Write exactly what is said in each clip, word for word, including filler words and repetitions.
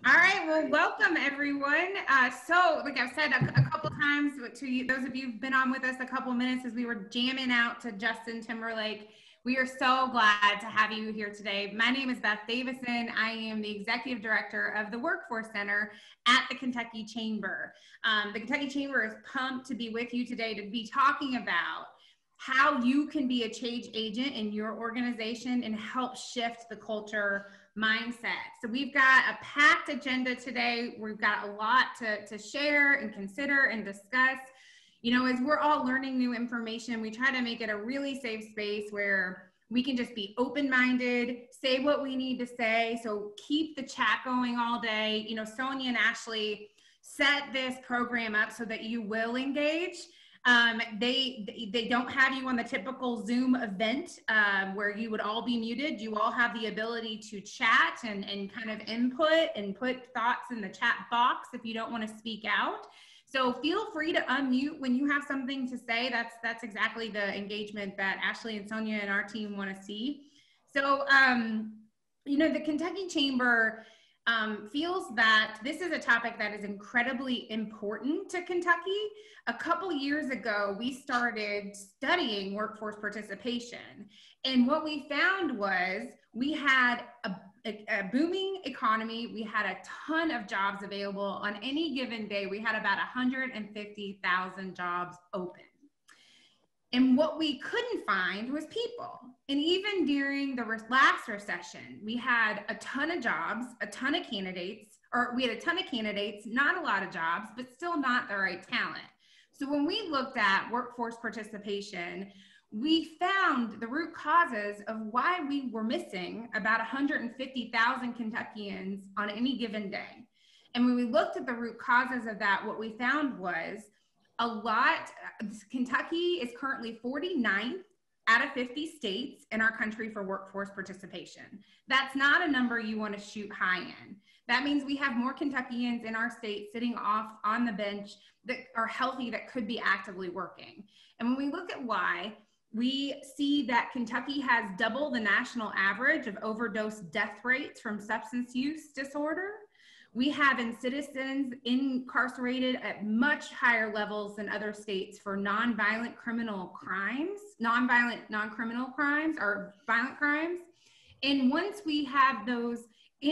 All right, well, welcome everyone. Uh, so, like I've said a, a couple times to you, those of you who've been on with us a couple minutes as we were jamming out to Justin Timberlake, we are so glad to have you here today. My name is Beth Davison. I am the Executive Director of the Workforce Center at the Kentucky Chamber. Um, the Kentucky Chamber is pumped to be with you today to be talking about how you can be a change agent in your organization and help shift the culture mindset. So we've got a packed agenda today. We've got a lot to, to share and consider and discuss. You know, as we're all learning new information, we try to make it a really safe space where we can just be open-minded, say what we need to say. So keep the chat going all day. You know, Sonia and Ashley set this program up so that you will engage. Um, they they don't have you on the typical Zoom event um, where you would all be muted. You all have the ability to chat and, and kind of input and put thoughts in the chat box if you don't want to speak out. So feel free to unmute when you have something to say. That's that's exactly the engagement that Ashley and Sonia and our team want to see. So, um, you know, the Kentucky Chamber Um, feels that this is a topic that is incredibly important to Kentucky. A couple years ago, we started studying workforce participation. And what we found was we had a, a, a booming economy. We had a ton of jobs available. On any given day, we had about one hundred fifty thousand jobs open. And what we couldn't find was people. And even during the last recession, we had a ton of jobs, a ton of candidates, or we had a ton of candidates, not a lot of jobs, but still not the right talent. So when we looked at workforce participation, we found the root causes of why we were missing about one hundred fifty thousand Kentuckians on any given day. And when we looked at the root causes of that, what we found was a lot, Kentucky is currently forty-ninth out of fifty states in our country for workforce participation. That's not a number you want to shoot high in. That means we have more Kentuckians in our state sitting off on the bench that are healthy, that could be actively working. And when we look at why, we see that Kentucky has double the national average of overdose death rates from substance use disorder. We have in citizens incarcerated at much higher levels than other states for nonviolent criminal crimes, nonviolent non-criminal crimes or violent crimes. And once we have those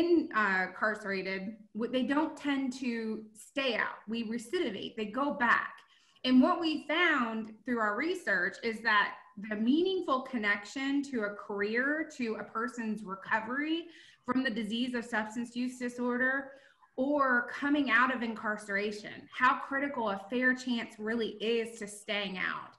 incarcerated, they don't tend to stay out. We recidivate, they go back. And what we found through our research is that the meaningful connection to a career, to a person's recovery from the disease of substance use disorder, or coming out of incarceration, how critical a fair chance really is to staying out.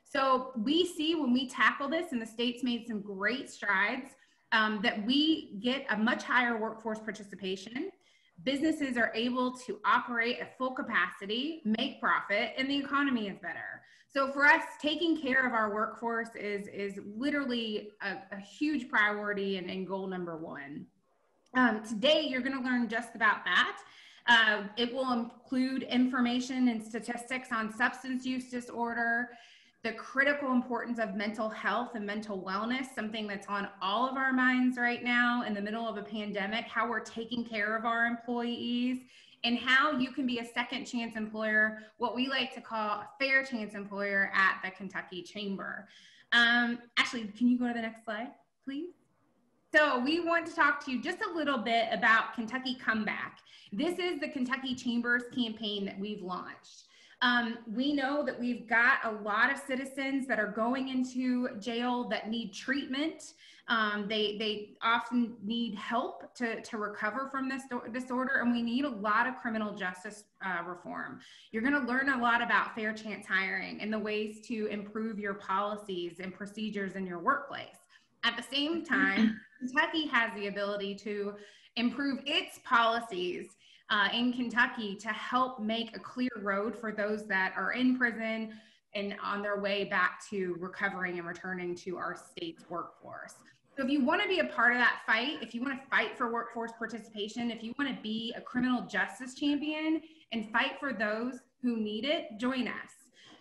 So we see when we tackle this, and the state's made some great strides, um, that we get a much higher workforce participation. Businesses are able to operate at full capacity, make profit, and the economy is better. So for us, taking care of our workforce is, is literally a, a huge priority and, and goal number one. Um, today, you're going to learn just about that. Uh, it will include information and statistics on substance use disorder, the critical importance of mental health and mental wellness, something that's on all of our minds right now in the middle of a pandemic, how we're taking care of our employees, and how you can be a second chance employer, what we like to call a fair chance employer at the Kentucky Chamber. Um, Ashley, can you go to the next slide, please? So we want to talk to you just a little bit about Kentucky Comeback. This is the Kentucky Chamber's campaign that we've launched. Um, we know that we've got a lot of citizens that are going into jail that need treatment. Um, they, they often need help to, to recover from this disorder, and we need a lot of criminal justice uh, reform. You're going to learn a lot about fair chance hiring and the ways to improve your policies and procedures in your workplace. At the same time, Kentucky has the ability to improve its policies uh, in Kentucky to help make a clear road for those that are in prison and on their way back to recovering and returning to our state's workforce. So if you want to be a part of that fight, if you want to fight for workforce participation, if you want to be a criminal justice champion and fight for those who need it, join us.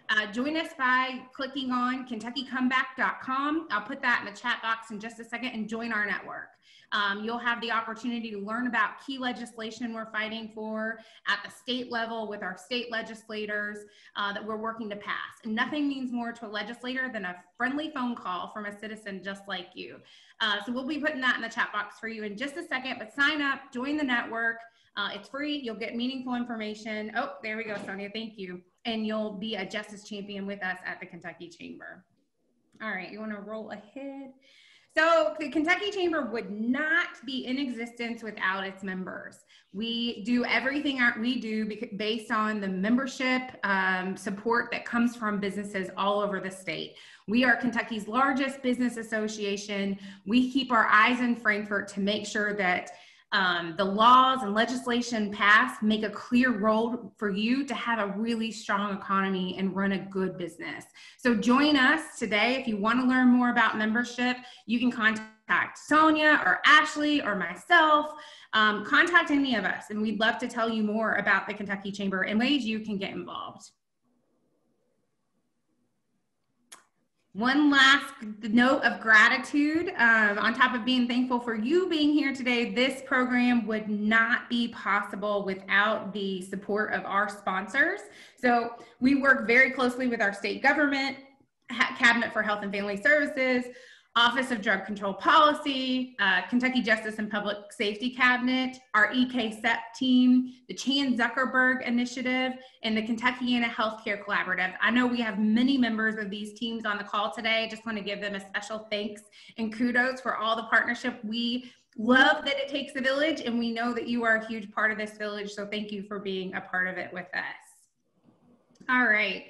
Uh, join us by clicking on Kentucky Comeback dot com. I'll put that in the chat box in just a second, and join our network. Um, you'll have the opportunity to learn about key legislation we're fighting for at the state level with our state legislators uh, that we're working to pass. And nothing means more to a legislator than a friendly phone call from a citizen just like you. Uh, so we'll be putting that in the chat box for you in just a second, but sign up, join the network. Uh, it's free. You'll get meaningful information. Oh, there we go, Sonia. Thank you. And you'll be a justice champion with us at the Kentucky Chamber. All right, you want to roll ahead? So the Kentucky Chamber would not be in existence without its members. We do everything we do based on the membership um, support that comes from businesses all over the state. We are Kentucky's largest business association. We keep our eyes in Frankfurt to make sure that Um, the laws and legislation passed make a clear role for you to have a really strong economy and run a good business. So join us today. If you want to learn more about membership, you can contact Sonia or Ashley or myself. Um, contact any of us, and we'd love to tell you more about the Kentucky Chamber and ways you can get involved. One last note of gratitude, um, on top of being thankful for you being here today, this program would not be possible without the support of our sponsors. So we work very closely with our state government, Cabinet for Health and Family Services, Office of Drug Control Policy, uh, Kentucky Justice and Public Safety Cabinet, our E K S E P team, the Chan Zuckerberg Initiative, and the Kentuckiana Healthcare Collaborative. I know we have many members of these teams on the call today. I just want to give them a special thanks and kudos for all the partnership. We love that it takes a village, and we know that you are a huge part of this village, so thank you for being a part of it with us. All right.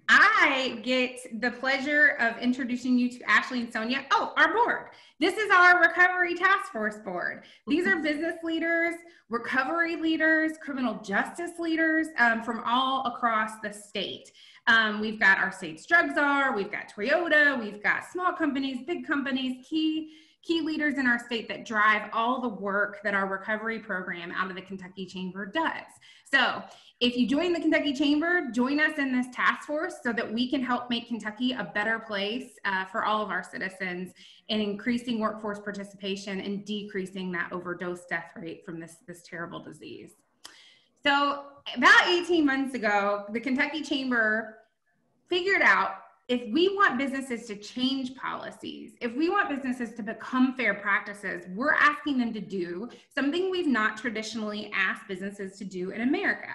I get the pleasure of introducing you to Ashley and Sonia. Oh, our board. This is our Recovery Task Force Board. These are business leaders, recovery leaders, criminal justice leaders um, from all across the state. Um, we've got our state's drug czar, we've got Toyota, we've got small companies, big companies, key key leaders in our state that drive all the work that our recovery program out of the Kentucky Chamber does. So if you join the Kentucky Chamber, join us in this task force so that we can help make Kentucky a better place uh, for all of our citizens and increasing workforce participation and decreasing that overdose death rate from this, this terrible disease. So about eighteen months ago, the Kentucky Chamber figured out if we want businesses to change policies, if we want businesses to become fair practices, we're asking them to do something we've not traditionally asked businesses to do in America.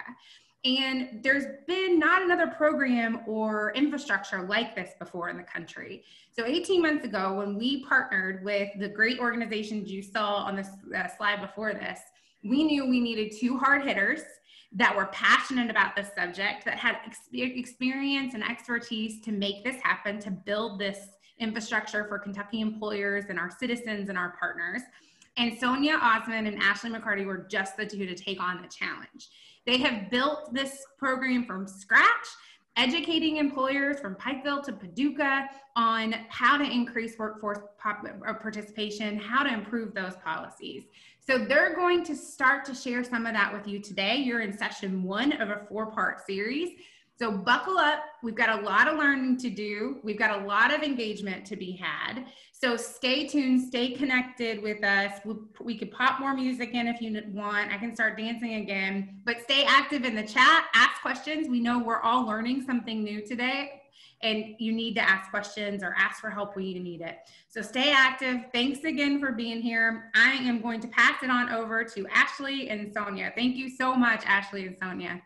And there's been not another program or infrastructure like this before in the country. So eighteen months ago, when we partnered with the great organizations you saw on this uh, slide before this, we knew we needed two hard hitters that were passionate about this subject, that had experience and expertise to make this happen, to build this infrastructure for Kentucky employers and our citizens and our partners. And Sonia, Osman, and Ashley McCarty were just the two to take on the challenge. They have built this program from scratch, educating employers from Pikeville to Paducah on how to increase workforce participation, how to improve those policies. So they're going to start to share some of that with you today. You're in session one of a four-part series. So buckle up. We've got a lot of learning to do. We've got a lot of engagement to be had. So stay tuned, stay connected with us. We, we could pop more music in if you want. I can start dancing again, but stay active in the chat, ask questions. We know we're all learning something new today, and you need to ask questions or ask for help when you need it. So stay active. Thanks again for being here. I am going to pass it on over to Ashley and Sonia. Thank you so much, Ashley and Sonia.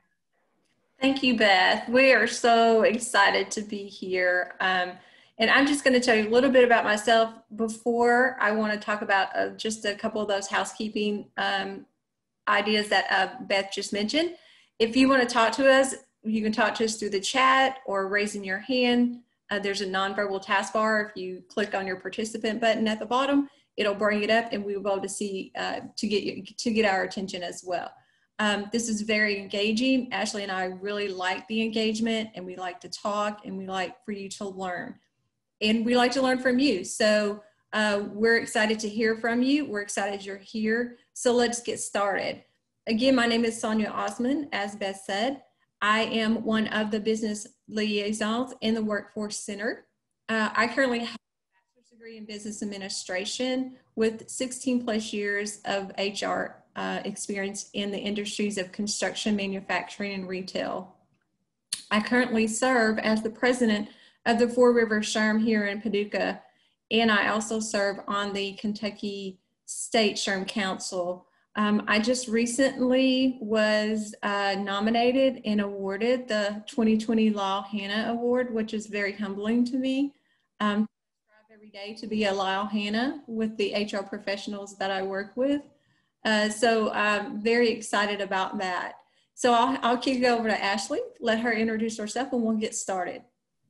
Thank you, Beth. We are so excited to be here. Um, and I'm just going to tell you a little bit about myself before I want to talk about uh, just a couple of those housekeeping um, ideas that uh, Beth just mentioned. If you want to talk to us, you can talk to us through the chat or raising your hand. Uh, there's a nonverbal taskbar. If you click on your participant button at the bottom, it'll bring it up, and we will be able to see uh, to get you, to get our attention as well. Um, this is very engaging. Ashley and I really like the engagement, and we like to talk, and we like for you to learn, and we like to learn from you. So uh, we're excited to hear from you. We're excited you're here. So let's get started. Again, my name is Sonia Osman, as Beth said. I am one of the business liaisons in the Workforce Center. Uh, I currently have a bachelor's degree in business administration with sixteen plus years of H R uh, experience in the industries of construction, manufacturing, and retail. I currently serve as the president of the Four Rivers SHRM here in Paducah, and I also serve on the Kentucky State SHRM Council. Um, I just recently was uh, nominated and awarded the twenty twenty Lyle Hanna Award, which is very humbling to me. Um, I strive every day to be a Lyle Hanna with the H R professionals that I work with. Uh, so I'm very excited about that. So I'll, I'll kick it over to Ashley, let her introduce herself, and we'll get started.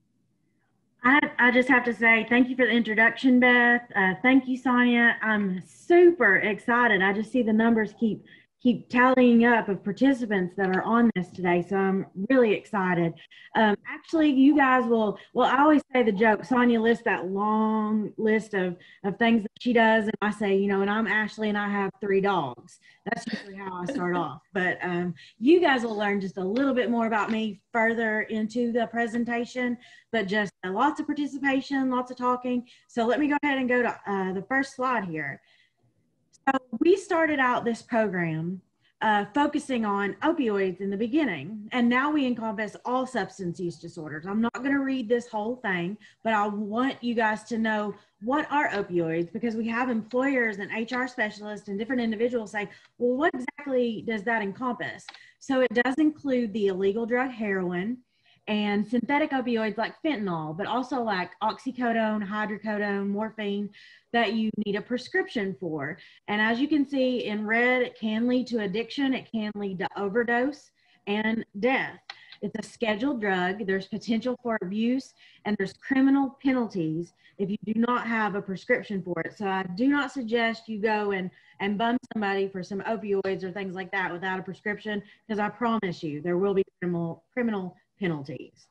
I, I just have to say thank you for the introduction, Beth. Uh, thank you, Sonia. I'm super excited. I just see the numbers keep keep tallying up of participants that are on this today, so I'm really excited. Um, actually, you guys will, well, I always say the joke, Sonia lists that long list of, of things that she does, and I say, you know, and I'm Ashley and I have three dogs. That's usually how I start off. But um, you guys will learn just a little bit more about me further into the presentation, but just uh, lots of participation, lots of talking. So let me go ahead and go to uh, the first slide here. So we started out this program uh, focusing on opioids in the beginning, and now we encompass all substance use disorders. I'm not going to read this whole thing, but I want you guys to know what are opioids, because we have employers and H R specialists and different individuals say, well, what exactly does that encompass? So it does include the illegal drug heroin and synthetic opioids like fentanyl, but also like oxycodone, hydrocodone, morphine that you need a prescription for. And as you can see in red, it can lead to addiction, it can lead to overdose and death. It's a scheduled drug, there's potential for abuse, and there's criminal penalties if you do not have a prescription for it. So I do not suggest you go and, and bum somebody for some opioids or things like that without a prescription, because I promise you there will be criminal, criminal penalties.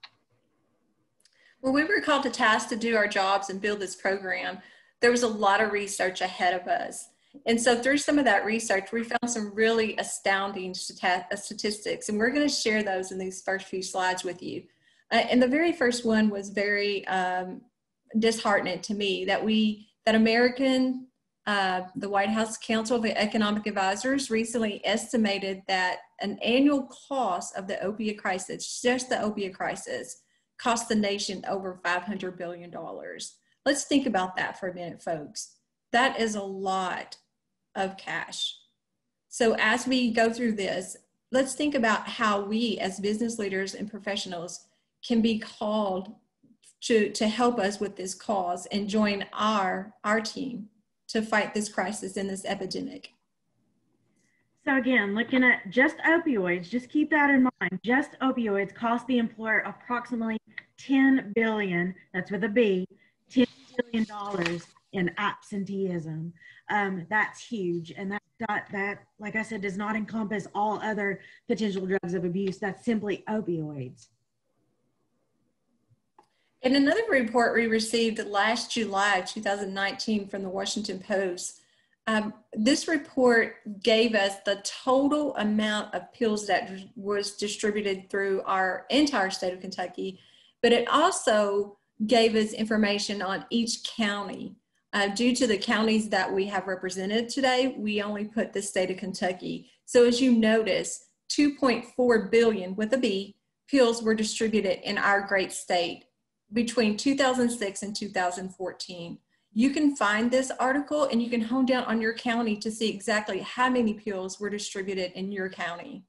When we were called to task to do our jobs and build this program, there was a lot of research ahead of us. And so through some of that research, we found some really astounding statistics, and we're going to share those in these first few slides with you. Uh, and the very first one was very um, disheartening to me, that we, that American, uh, the White House Council of Economic Advisors recently estimated that an annual cost of the opiate crisis, just the opiate crisis, cost the nation over five hundred billion dollars. Let's think about that for a minute, folks. That is a lot of cash. So as we go through this, let's think about how we as business leaders and professionals can be called to, to help us with this cause and join our, our team to fight this crisis and this epidemic. So again, looking at just opioids, just keep that in mind. Just opioids cost the employer approximately ten billion dollars, that's with a B, ten billion dollars in absenteeism. Um, that's huge. And that, that, that, like I said, does not encompass all other potential drugs of abuse. That's simply opioids. In another report we received last July two thousand nineteen from the Washington Post, um, this report gave us the total amount of pills that was distributed through our entire state of Kentucky, but it also gave us information on each county. Uh, due to the counties that we have represented today, we only put the state of Kentucky. So as you notice, two point four billion with a B pills were distributed in our great state between two thousand six and two thousand fourteen. You can find this article and you can hone down on your county to see exactly how many pills were distributed in your county.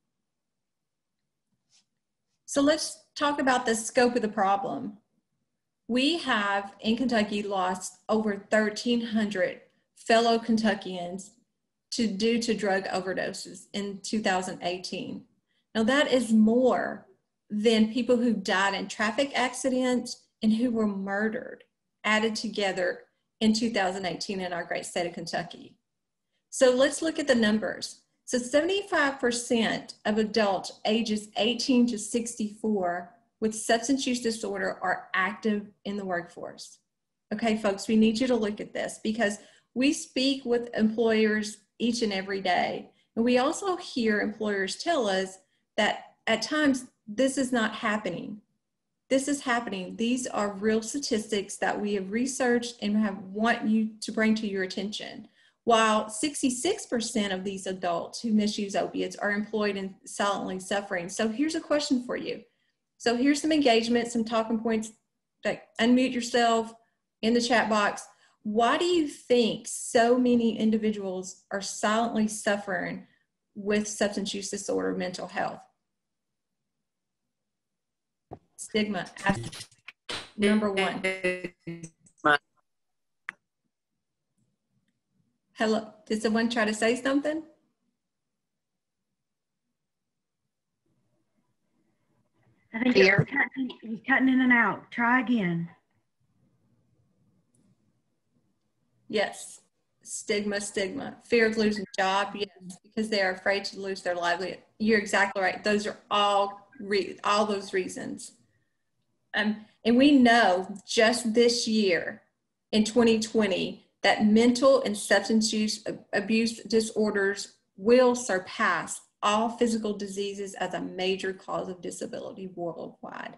So let's talk about the scope of the problem. We have in Kentucky lost over thirteen hundred fellow Kentuckians to, due to drug overdoses in two thousand eighteen. Now that is more than people who died in traffic accidents and who were murdered added together in two thousand eighteen in our great state of Kentucky. So let's look at the numbers. So seventy-five percent of adults ages eighteen to sixty-four with substance use disorder are active in the workforce. Okay, folks, we need you to look at this because we speak with employers each and every day. And we also hear employers tell us that at times this is not happening. This is happening. These are real statistics that we have researched and have want you to bring to your attention. While sixty-six percent of these adults who misuse opiates are employed and silently suffering. So here's a question for you. So here's some engagement, some talking points. Like, unmute yourself in the chat box. Why do you think so many individuals are silently suffering with substance use disorder, mental health? Stigma, number one. Hello, did someone try to say something? I think it was cutting, it was cutting in and out. Try again. Yes, stigma, stigma. Fear of losing a job, yes, because they are afraid to lose their livelihood. You're exactly right. Those are all, re all those reasons. Um, and we know just this year, in twenty twenty, that mental and substance use abuse disorders will surpass all physical diseases as a major cause of disability worldwide.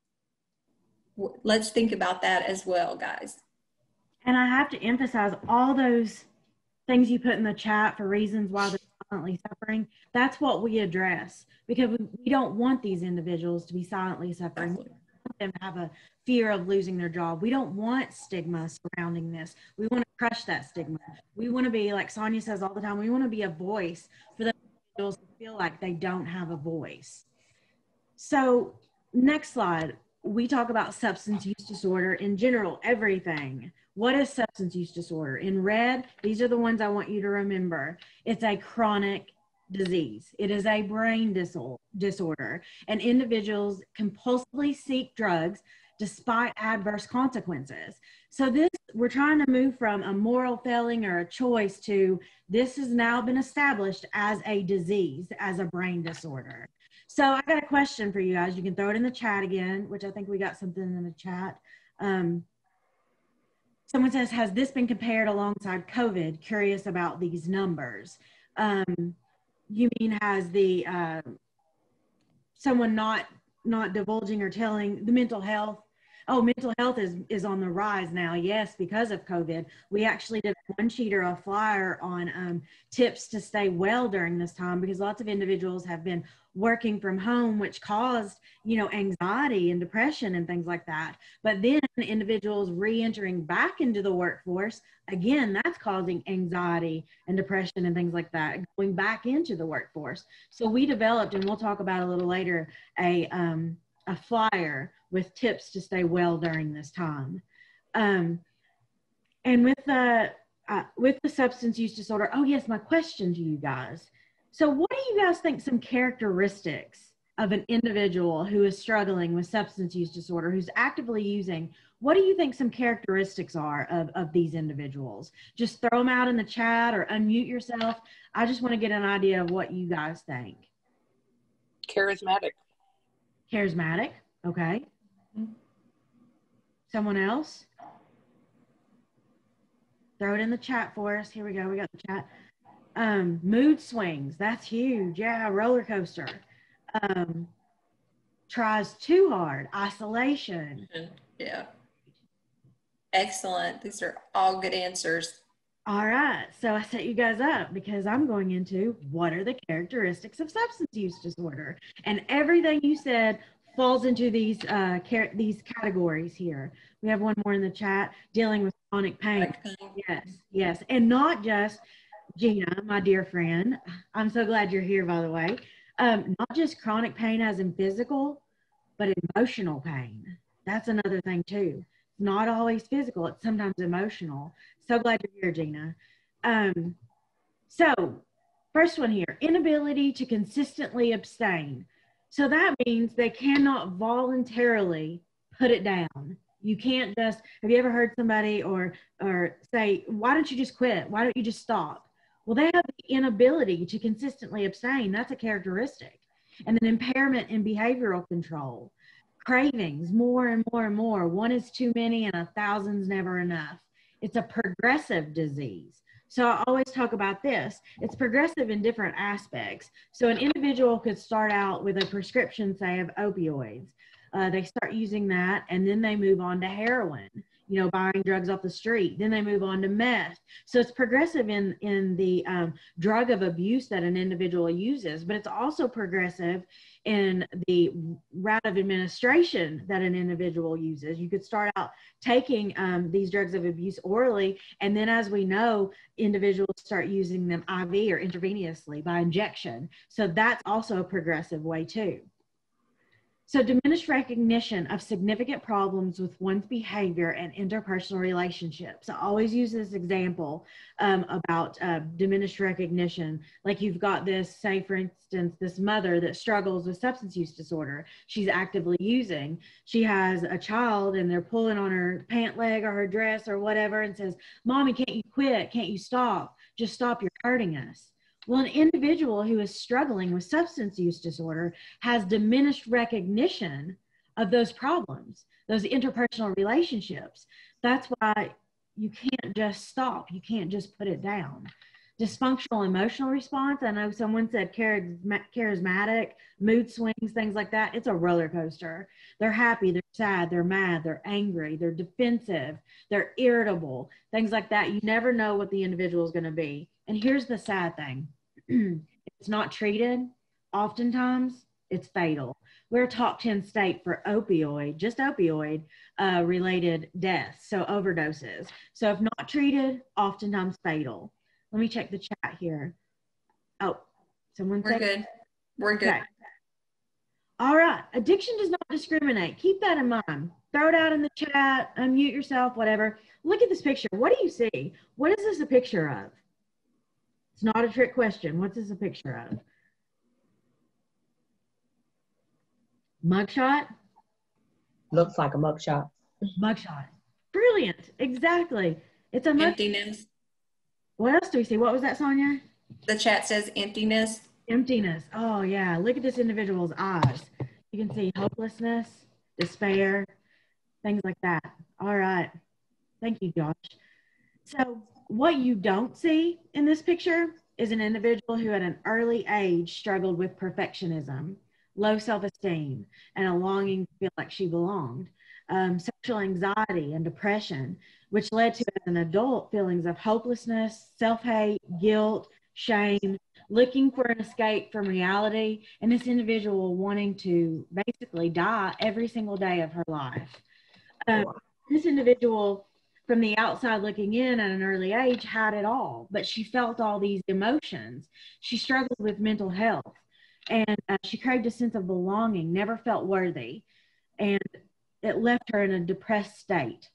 Let's think about that as well, guys. And I have to emphasize all those things you put in the chat for reasons why they're silently suffering. That's what we address, because we, we don't want these individuals to be silently suffering. We don't want them to have a fear of losing their job. We don't want stigma surrounding this. We want to crush that stigma. We want to be, like Sonia says all the time, we want to be a voice for those individuals who feel like they don't have a voice. So next slide, we talk about substance use disorder in general, everything. What is substance use disorder? In red, these are the ones I want you to remember. It's a chronic disease. It is a brain disorder, and individuals compulsively seek drugs despite adverse consequences. So this, we're trying to move from a moral failing or a choice to this has now been established as a disease, as a brain disorder. So I got a question for you guys. You can throw it in the chat again, which I think we got something in the chat. Um, someone says, has this been compared alongside COVID? Curious about these numbers. Um, you mean has the, uh, someone not, not divulging or telling the mental health? Oh, mental health is, is on the rise now. Yes, because of COVID. We actually did one sheet or a flyer on um, tips to stay well during this time, because lots of individuals have been working from home, which caused, you know, anxiety and depression and things like that. But then individuals re-entering back into the workforce, again, that's causing anxiety and depression and things like that, going back into the workforce. So we developed, and we'll talk about a little later, a, um, a flyer with tips to stay well during this time. Um, and with the, uh, with the substance use disorder, oh yes, my question to you guys. So what do you guys think some characteristics of an individual who is struggling with substance use disorder, who's actively using, what do you think some characteristics are of, of these individuals? Just throw them out in the chat or unmute yourself. I just want to get an idea of what you guys think. Charismatic. Charismatic, okay. Someone else? Throw it in the chat for us. Here we go, we got the chat. Um, mood swings, that's huge. Yeah, roller coaster. Um, tries too hard, isolation. Yeah. Excellent. These are all good answers. All right, so I set you guys up because I'm going into what are the characteristics of substance use disorder, and everything you said falls into these uh, these categories here. We have one more in the chat, dealing with chronic pain. Yes, yes, and not just Gina, my dear friend. I'm so glad you're here, by the way. Um, not just chronic pain as in physical, but emotional pain. That's another thing too. It's not always physical, it's sometimes emotional. So glad you're here, Gina. Um, so first one here, inability to consistently abstain. So that means they cannot voluntarily put it down. You can't just, have you ever heard somebody or, or say, why don't you just quit? Why don't you just stop? Well, they have the inability to consistently abstain. That's a characteristic. And then impairment in behavioral control. Cravings, more and more and more. One is too many and a thousand's never enough. It's a progressive disease. So I always talk about this. It's progressive in different aspects. So an individual could start out with a prescription, say, of opioids. Uh, they start using that, and then they move on to heroin, you know, buying drugs off the street. Then they move on to meth. So it's progressive in, in the um, drug of abuse that an individual uses, but it's also progressive in the route of administration that an individual uses. You could start out taking um, these drugs of abuse orally, and then as we know, individuals start using them I V or intravenously by injection. So that's also a progressive way too. So diminished recognition of significant problems with one's behavior and interpersonal relationships. I always use this example um, about uh, diminished recognition. Like you've got this, say for instance, this mother that struggles with substance use disorder. She's actively using. She has a child and they're pulling on her pant leg or her dress or whatever and says, "Mommy, can't you quit? Can't you stop? Just stop, you're hurting us." Well, an individual who is struggling with substance use disorder has diminished recognition of those problems, those interpersonal relationships. That's why you can't just stop. You can't just put it down. Dysfunctional emotional response. I know someone said charismatic, mood swings, things like that. It's a roller coaster. They're happy, they're sad, they're mad, they're angry, they're defensive, they're irritable, things like that. You never know what the individual is going to be. And here's the sad thing. If it's not treated, oftentimes it's fatal. We're a top ten state for opioid, just opioid uh, related deaths, so overdoses. So if not treated, oftentimes fatal. Let me check the chat here. Oh, someone We're said good. We're good. Okay. All right. Addiction does not discriminate. Keep that in mind. Throw it out in the chat, unmute yourself, whatever. Look at this picture. What do you see? What is this a picture of? It's not a trick question. What's this a picture of? Mugshot? Looks like a mugshot. Mugshot. Brilliant. Exactly. It's a mugshot. Emptiness. What else do we see? What was that, Sonia? The chat says emptiness. Emptiness. Oh, yeah. Look at this individual's eyes. You can see hopelessness, despair, things like that. All right. Thank you, Josh. So what you don't see in this picture is an individual who at an early age struggled with perfectionism, low self-esteem, and a longing to feel like she belonged, um, social anxiety and depression, which led to, as an adult, feelings of hopelessness, self-hate, guilt, shame, looking for an escape from reality, and this individual wanting to basically die every single day of her life. Um, this individual, from the outside looking in at an early age, had it all, but she felt all these emotions. She struggled with mental health, and uh, she craved a sense of belonging, never felt worthy, and it left her in a depressed state.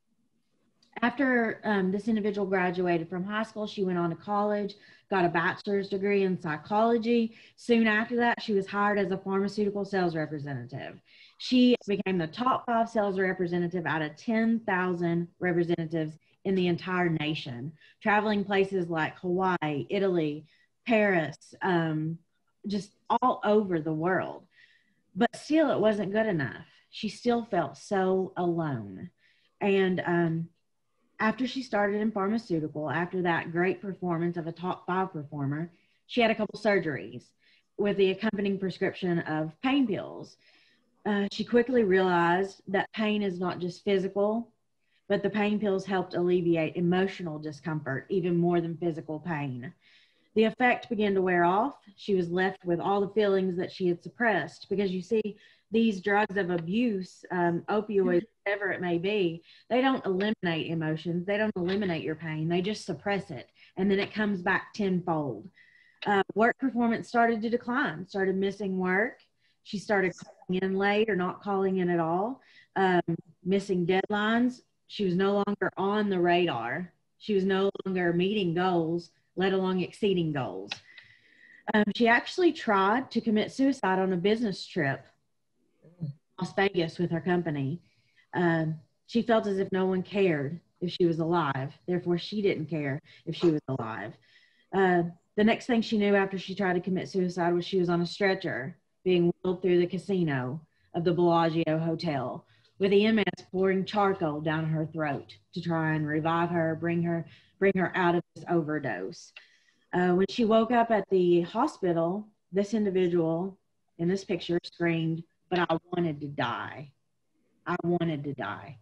After um, this individual graduated from high school, she went on to college, got a bachelor's degree in psychology. Soon after that, she was hired as a pharmaceutical sales representative. She became the top five sales representative out of ten thousand representatives in the entire nation, traveling places like Hawaii, Italy, Paris, um, just all over the world. But still, it wasn't good enough. She still felt so alone. And um, after she started in pharmaceutical, after that great performance of a top five performer, she had a couple surgeries with the accompanying prescription of pain pills. Uh, she quickly realized that pain is not just physical, but the pain pills helped alleviate emotional discomfort, even more than physical pain. The effect began to wear off. She was left with all the feelings that she had suppressed, because you see, these drugs of abuse, um, opioids, whatever it may be, they don't eliminate emotions. They don't eliminate your pain. They just suppress it. And then it comes back tenfold. Uh, work performance started to decline, started missing work. She started calling in late or not calling in at all, um, missing deadlines. She was no longer on the radar. She was no longer meeting goals, let alone exceeding goals. Um, she actually tried to commit suicide on a business trip, Las Vegas, with her company. Um, she felt as if no one cared if she was alive. Therefore, she didn't care if she was alive. Uh, the next thing she knew after she tried to commit suicide was she was on a stretcher being wheeled through the casino of the Bellagio Hotel with E M S pouring charcoal down her throat to try and revive her, bring her bring her out of this overdose. Uh, when she woke up at the hospital, this individual in this picture screamed, "But I wanted to die. I wanted to die."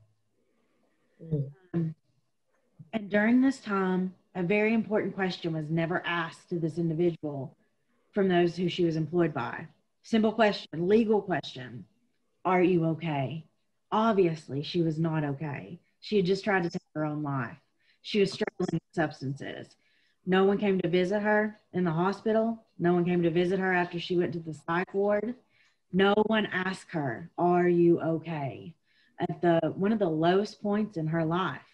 Mm. Um, and during this time, a very important question was never asked to this individual from those who she was employed by. Simple question, legal question. Are you okay? Obviously, she was not okay. She had just tried to take her own life. She was struggling with substances. No one came to visit her in the hospital. No one came to visit her after she went to the psych ward. No one asked her, "Are you okay?" At the one of the lowest points in her life.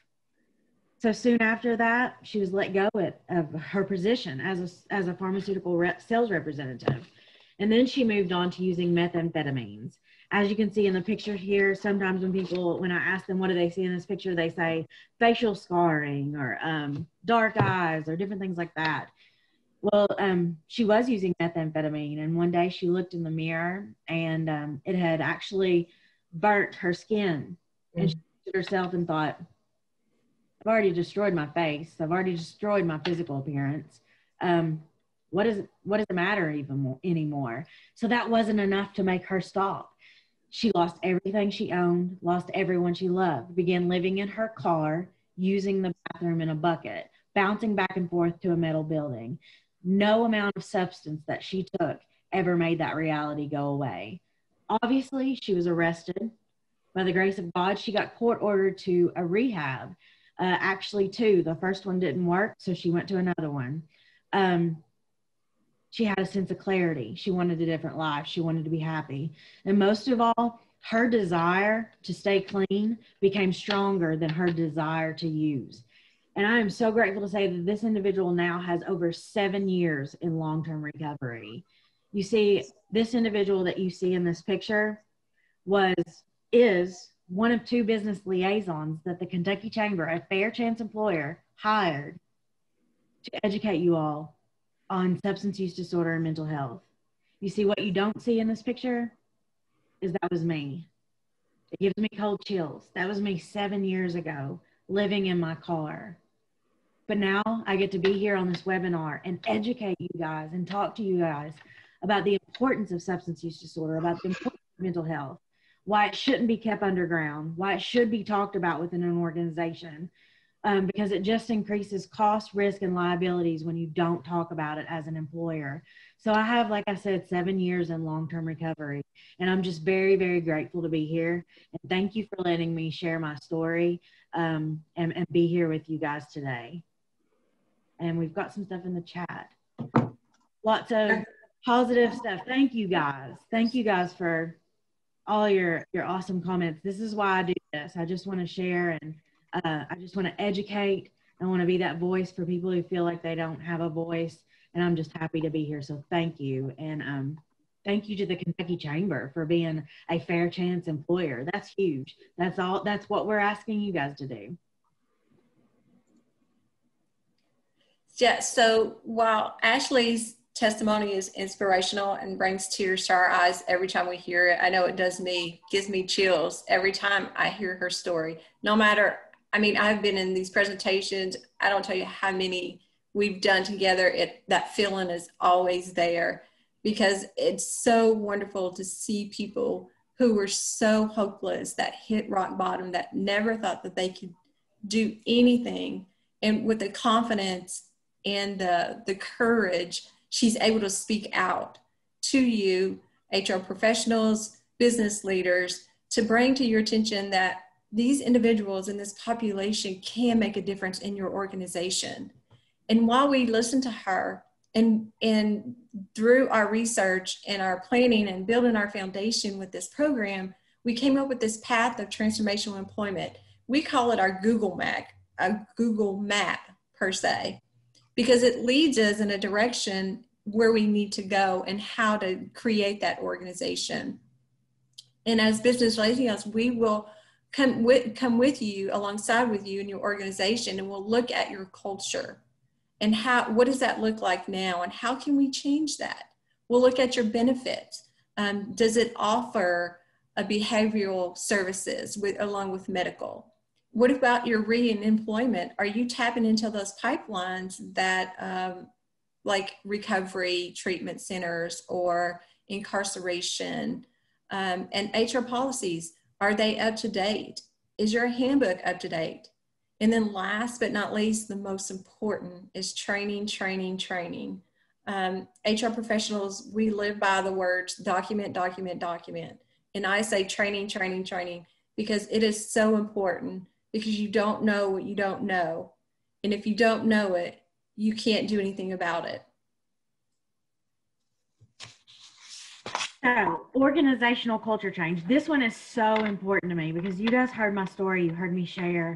So soon after that, she was let go of her position as a, as a pharmaceutical rep, sales representative. And then she moved on to using methamphetamines. As you can see in the picture here, sometimes when people, when I ask them what do they see in this picture, they say facial scarring or um, dark eyes or different things like that. Well, um, she was using methamphetamine, and one day she looked in the mirror and um, it had actually burnt her skin. Mm. And she looked at herself and thought, "I've already destroyed my face. I've already destroyed my physical appearance. Um, what is what does it matter even more, anymore?" So that wasn't enough to make her stop. She lost everything she owned, lost everyone she loved, began living in her car, using the bathroom in a bucket, bouncing back and forth to a metal building. No amount of substance that she took ever made that reality go away. Obviously, she was arrested. By the grace of God, she got court ordered to a rehab. Uh, actually, two. The first one didn't work, so she went to another one. Um, she had a sense of clarity. She wanted a different life. She wanted to be happy. And most of all, her desire to stay clean became stronger than her desire to use. And I am so grateful to say that this individual now has over seven years in long-term recovery. You see, this individual that you see in this picture was, is one of two business liaisons that the Kentucky Chamber, a fair chance employer, hired to educate you all on substance use disorder and mental health. You see, what you don't see in this picture is that was me. It gives me cold chills. That was me seven years ago, living in my car. But now I get to be here on this webinar and educate you guys and talk to you guys about the importance of substance use disorder, about the importance of mental health, why it shouldn't be kept underground, why it should be talked about within an organization, um, because it just increases cost, risk, and liabilities when you don't talk about it as an employer. So I have, like I said, seven years in long-term recovery, and I'm just very, very grateful to be here. And thank you for letting me share my story um, and, and be here with you guys today. And we've got some stuff in the chat. Lots of positive stuff. Thank you guys. Thank you guys for all your, your awesome comments. This is why I do this. I just want to share, and uh, I just want to educate. I want to be that voice for people who feel like they don't have a voice. And I'm just happy to be here. So thank you. And um, thank you to the Kentucky Chamber for being a fair chance employer. That's huge. That's all. That's what we're asking you guys to do. Yeah, so while Ashley's testimony is inspirational and brings tears to our eyes every time we hear it, I know it does me, gives me chills every time I hear her story. No matter, I mean, I've been in these presentations, I don't tell you how many we've done together, it, that feeling is always there, because it's so wonderful to see people who were so hopeless, that hit rock bottom, that never thought that they could do anything, and with the confidence and the, the courage, she's able to speak out to you, H R professionals, business leaders, to bring to your attention that these individuals in this population can make a difference in your organization. And while we listen to her, and, and through our research and our planning and building our foundation with this program, we came up with this path of transformational employment. We call it our Google map, a Google map per se, because it leads us in a direction where we need to go and how to create that organization. And as business liaisons, we will come with, come with you, alongside with you in your organization, and we'll look at your culture and how, what does that look like now, and how can we change that? We'll look at your benefits. Um, does it offer a behavioral services with, along with medical? What about your re-employment? Are you tapping into those pipelines that um, like recovery treatment centers or incarceration, um, and H R policies? Are they up to date? Is your handbook up to date? And then last but not least, the most important is training, training, training. Um, H R professionals, we live by the words document, document, document. And I say training, training, training, because it is so important, because you don't know what you don't know. And if you don't know it, you can't do anything about it. So, organizational culture change. This one is so important to me because you guys heard my story. You heard me share.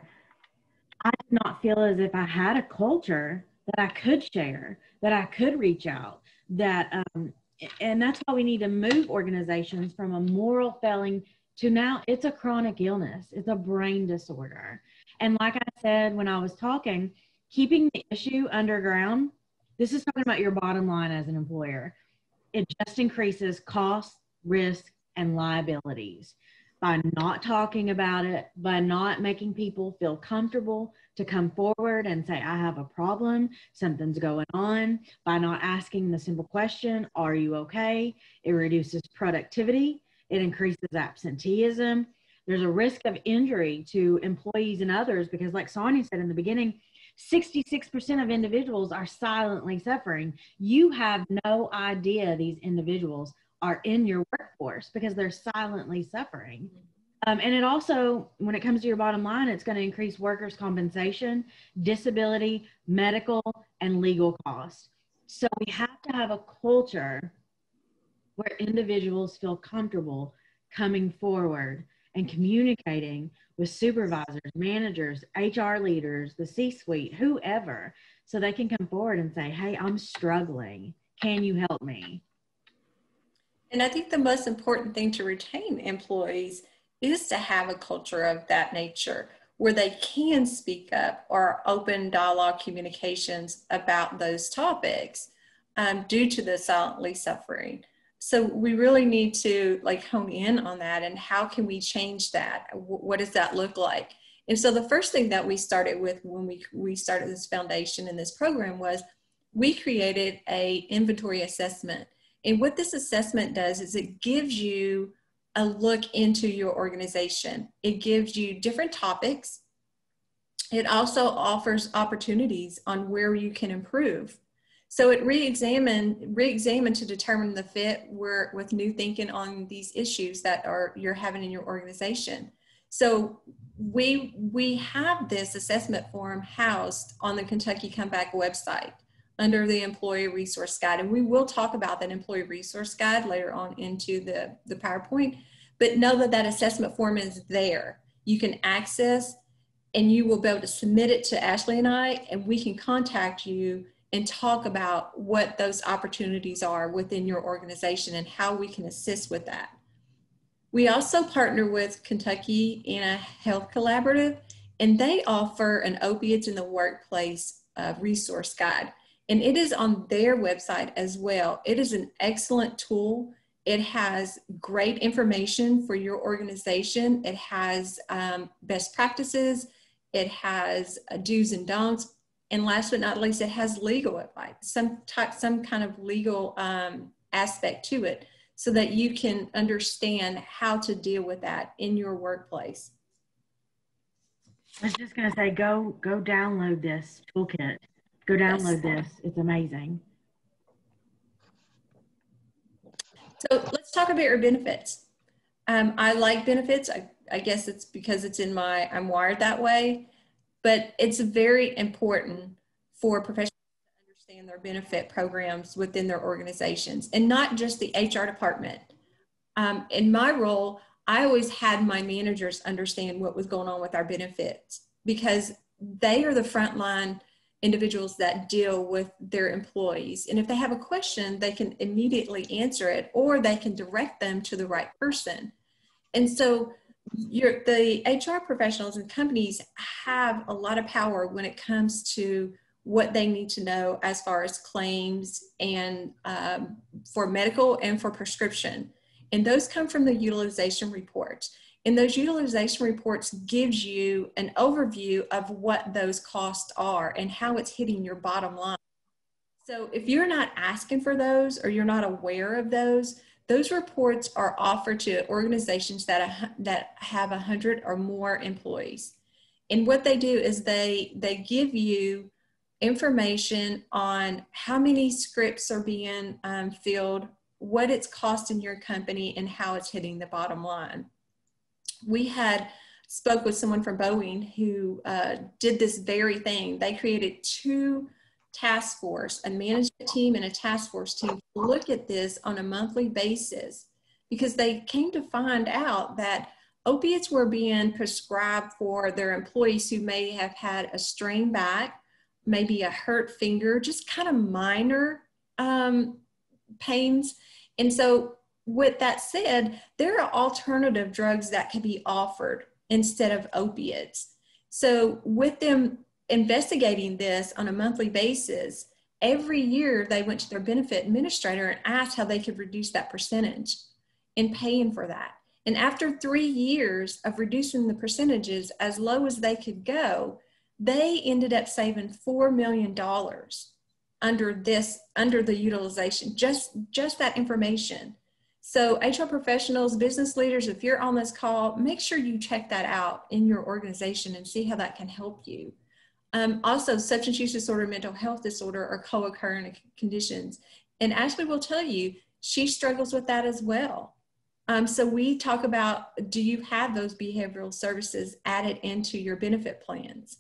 I did not feel as if I had a culture that I could share, that I could reach out, that, um, and that's why we need to move organizations from a moral failing to now it's a chronic illness. It's a brain disorder. And like I said, when I was talking, keeping the issue underground, this is talking about your bottom line as an employer. It just increases costs, risk, and liabilities. By not talking about it, by not making people feel comfortable to come forward and say, I have a problem, something's going on, by not asking the simple question, are you okay? It reduces productivity. It increases absenteeism. There's a risk of injury to employees and others because, like Sonia said in the beginning, sixty-six percent of individuals are silently suffering. You have no idea these individuals are in your workforce because they're silently suffering. Um, and it also, when it comes to your bottom line, it's going to increase workers' compensation, disability, medical, and legal costs. So we have to have a culture where individuals feel comfortable coming forward and communicating with supervisors, managers, H R leaders, the C-suite, whoever, so they can come forward and say, hey, I'm struggling. Can you help me? And I think the most important thing to retain employees is to have a culture of that nature where they can speak up or open dialogue communications about those topics um, due to the silently suffering. So we really need to like hone in on that, and how can we change that? What does that look like? And so the first thing that we started with when we, we started this foundation and this program was we created a inventory assessment. And what this assessment does is it gives you a look into your organization. It gives you different topics. It also offers opportunities on where you can improve. So it re-examine, re-examine to determine the fit where, with new thinking on these issues that are you're having in your organization. So we, we have this assessment form housed on the Kentucky Comeback website under the Employee Resource Guide. And we will talk about that Employee Resource Guide later on into the, the PowerPoint, but know that that assessment form is there. You can access, and you will be able to submit it to Ashley and I, and we can contact you and talk about what those opportunities are within your organization and how we can assist with that. We also partner with Kentucky in a Health Collaborative, and they offer an Opiates in the Workplace uh, resource guide. And it is on their website as well. It is an excellent tool. It has great information for your organization. It has um, best practices. It has uh, do's and don'ts. And last but not least, it has legal advice, some type, some kind of legal um, aspect to it, so that you can understand how to deal with that in your workplace. I was just going to say, go, go download this toolkit. Go download Yes. this. It's amazing. So let's talk about your benefits. Um, I like benefits. I, I guess it's because it's in my, I'm wired that way, but it's very important for professionals to understand their benefit programs within their organizations, and not just the H R department. Um, in my role, I always had my managers understand what was going on with our benefits, because they are the frontline individuals that deal with their employees. And if they have a question, they can immediately answer it, or they can direct them to the right person. And so your, the H R professionals and companies have a lot of power when it comes to what they need to know as far as claims and um, for medical and for prescription. And those come from the utilization reports. And those utilization reports gives you an overview of what those costs are and how it's hitting your bottom line. So if you're not asking for those or you're not aware of those, those reports are offered to organizations that, that have one hundred or more employees. And what they do is they, they give you information on how many scripts are being um, filled, what it's costing your company, and how it's hitting the bottom line. We had spoke with someone from Boeing who uh, did this very thing. They created two task force, a management team and a task force team, to look at this on a monthly basis, because they came to find out that opiates were being prescribed for their employees who may have had a strained back, maybe a hurt finger, just kind of minor um, pains. And so with that said, there are alternative drugs that can be offered instead of opiates. So with them investigating this on a monthly basis, every year they went to their benefit administrator and asked how they could reduce that percentage and paying for that. And after three years of reducing the percentages as low as they could go, they ended up saving four million dollars under this, under the utilization, just, just that information. So H R professionals, business leaders, if you're on this call, make sure you check that out in your organization and see how that can help you. Um, also, substance use disorder, mental health disorder are co-occurring conditions. And Ashley will tell you, she struggles with that as well. Um, so we talk about, do you have those behavioral services added into your benefit plans?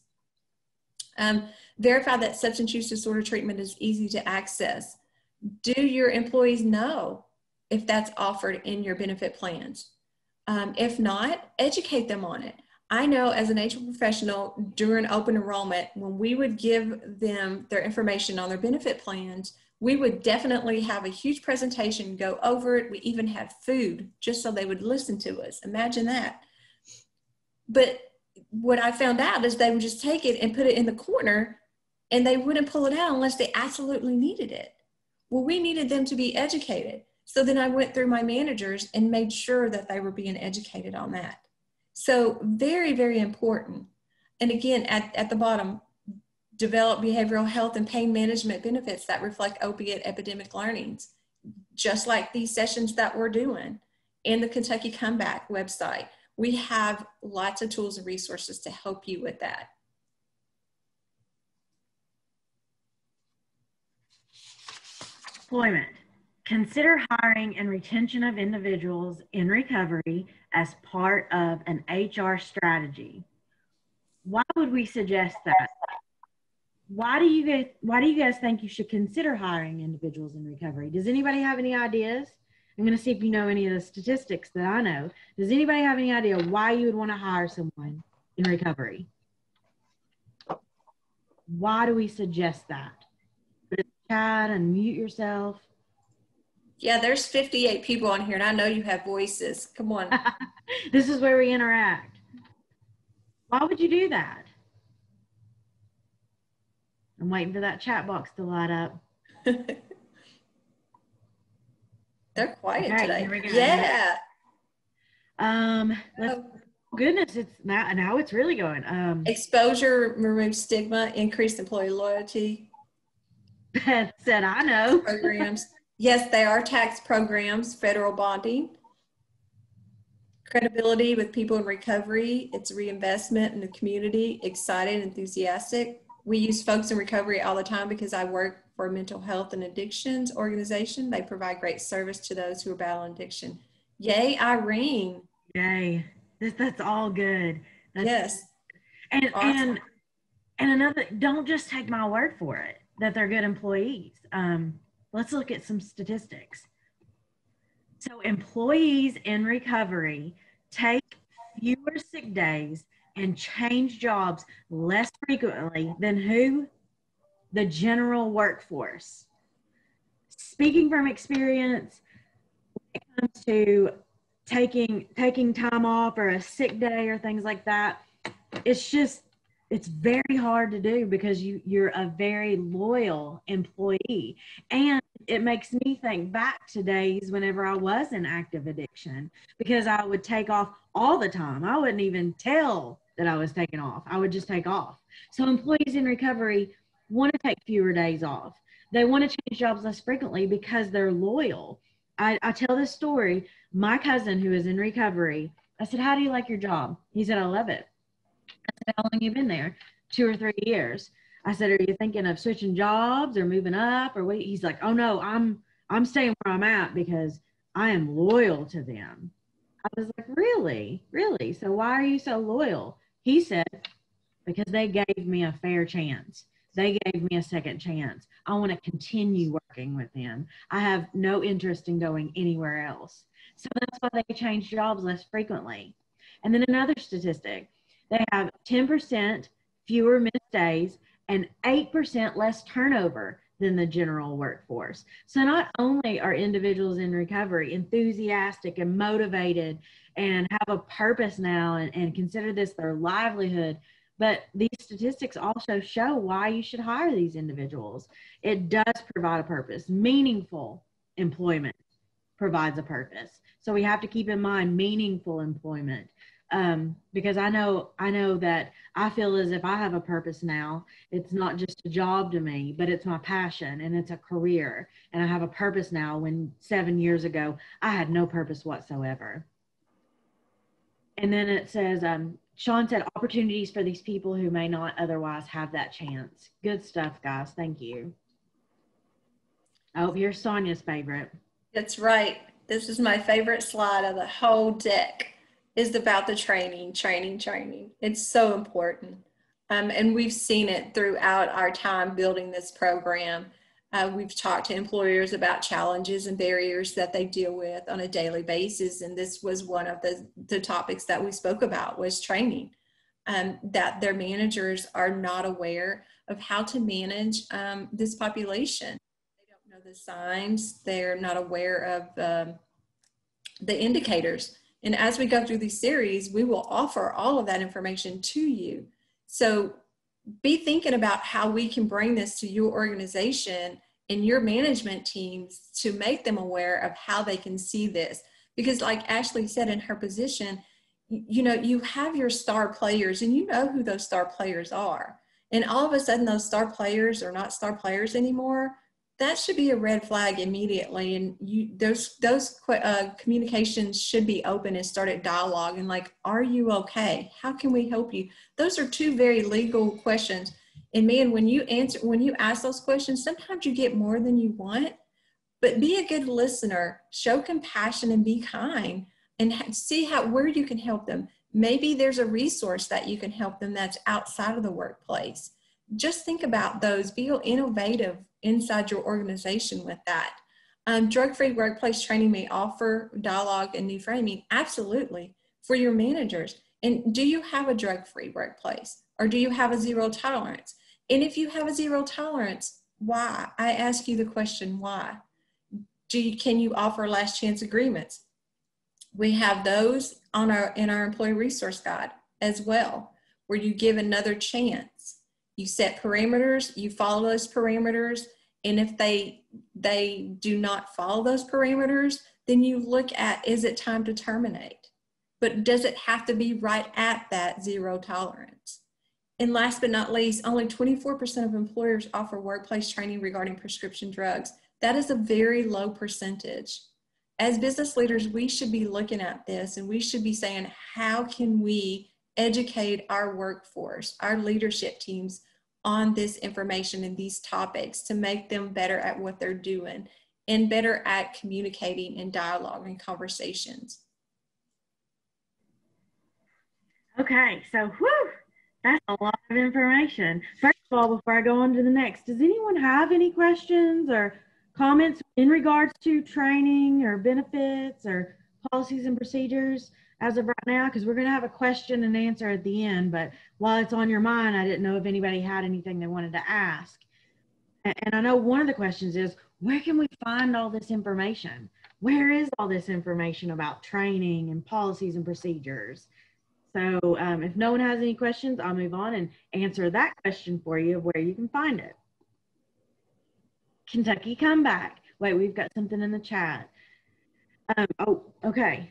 Um, verify that substance use disorder treatment is easy to access. Do your employees know if that's offered in your benefit plans? Um, if not, educate them on it. I know as an H R professional during open enrollment, when we would give them their information on their benefit plans, we would definitely have a huge presentation, go over it. We even had food just so they would listen to us. Imagine that. But what I found out is they would just take it and put it in the corner and they wouldn't pull it out unless they absolutely needed it. Well, we needed them to be educated. So then I went through my managers and made sure that they were being educated on that. So very, very important. And again, at, at the bottom, develop behavioral health and pain management benefits that reflect opiate epidemic learnings, just like these sessions that we're doing in the Kentucky Comeback website. We have lots of tools and resources to help you with that. Employment. Consider hiring and retention of individuals in recovery as part of an H R strategy. Why would we suggest that? Why do you guys, why do you guys think you should consider hiring individuals in recovery? Does anybody have any ideas? I'm going to see if you know any of the statistics that I know. Does anybody have any idea why you would want to hire someone in recovery? Why do we suggest that? Put it in the chat and mute yourself. Yeah, there's fifty-eight people on here and I know you have voices. Come on. This is where we interact. Why would you do that? I'm waiting for that chat box to light up. They're quiet Okay, today. here we go. Yeah. Um, let's, Oh. goodness, it's now, now it's really going. Um, Exposure removes stigma, increased employee loyalty. Beth said, I know. Programs. Yes, they are tax programs, federal bonding. Credibility with people in recovery. It's reinvestment in the community, excited, enthusiastic. We use folks in recovery all the time because I work for a mental health and addictions organization. They provide great service to those who are battling addiction. Yay, Irene. Yay. This, that's all good. That's, Yes. And, Awesome. and, and another, don't just take my word for it that they're good employees. Um, let's look at some statistics. So employees in recovery take fewer sick days and change jobs less frequently than who? The general workforce. Speaking from experience, when it comes to taking taking time off or a sick day or things like that, it's just, it's very hard to do because you, you're a very loyal employee. And if it makes me think back to days whenever I was in active addiction, because I would take off all the time. I wouldn't even tell that I was taking off. I would just take off. So employees in recovery want to take fewer days off. They want to change jobs less frequently because they're loyal. I, I tell this story. My cousin who is in recovery, I said, how do you like your job? He said, I love it. I said, how long have you been there? Two or three years. I said, are you thinking of switching jobs or moving up or what? He's like, oh no, I'm, I'm staying where I'm at because I am loyal to them. I was like, really? Really? So why are you so loyal? He said, because they gave me a fair chance. They gave me a second chance. I want to continue working with them. I have no interest in going anywhere else. So that's why they change jobs less frequently. And then another statistic, they have ten percent fewer missed days and eight percent less turnover than the general workforce. So not only are individuals in recovery enthusiastic and motivated and have a purpose now and, and consider this their livelihood, but these statistics also show why you should hire these individuals. It does provide a purpose. Meaningful employment provides a purpose. So we have to keep in mind meaningful employment. Um, because I know, I know that I feel as if I have a purpose now. It's not just a job to me, but it's my passion and it's a career. And I have a purpose now when seven years ago, I had no purpose whatsoever. And then it says, um, Sean said, opportunities for these people who may not otherwise have that chance. Good stuff, guys. Thank you. Oh, here's Sonia's favorite. That's right. This is my favorite slide of the whole deck. Is about the training, training, training. It's so important. Um, and we've seen it throughout our time building this program. Uh, we've talked to employers about challenges and barriers that they deal with on a daily basis. And this was one of the, the topics that we spoke about was training, um, that their managers are not aware of how to manage um, this population. They don't know the signs. They're not aware of um, the indicators. And as we go through these series, we will offer all of that information to you. So be thinking about how we can bring this to your organization and your management teams to make them aware of how they can see this. Because like Ashley said in her position, you know, you have your star players and you know who those star players are. And all of a sudden those star players are not star players anymore. That should be a red flag immediately. And you, those, those uh, communications should be open and start at dialogue and like, are you okay? How can we help you? Those are two very legal questions. And man, when you answer, when you ask those questions, sometimes you get more than you want, but be a good listener, show compassion and be kind and see how, where you can help them. Maybe there's a resource that you can help them that's outside of the workplace. Just think about those, be innovative inside your organization with that. Um, drug-free workplace training may offer dialogue and new framing, absolutely, for your managers. And do you have a drug-free workplace or do you have a zero tolerance? And if you have a zero tolerance, why? I ask you the question, why? Do you, can you offer last chance agreements? We have those on our, in our employee resource guide as well, where you give another chance. You set parameters, you follow those parameters, and if they, they do not follow those parameters, then you look at, is it time to terminate? But does it have to be right at that zero tolerance? And last but not least, only twenty-four percent of employers offer workplace training regarding prescription drugs. That is a very low percentage. As business leaders, we should be looking at this and we should be saying, how can we educate our workforce, our leadership teams on this information and these topics to make them better at what they're doing and better at communicating and dialogue and conversations. Okay, so whew, that's a lot of information. First of all, before I go on to the next, does anyone have any questions or comments in regards to training or benefits or policies and procedures as of right now? Because we're going to have a question and answer at the end, but while it's on your mind, I didn't know if anybody had anything they wanted to ask. And I know one of the questions is, where can we find all this information? Where is all this information about training and policies and procedures? So um, if no one has any questions, I'll move on and answer that question for you of where you can find it. Kentucky Comeback. wait, we've got something in the chat. Um, oh, okay.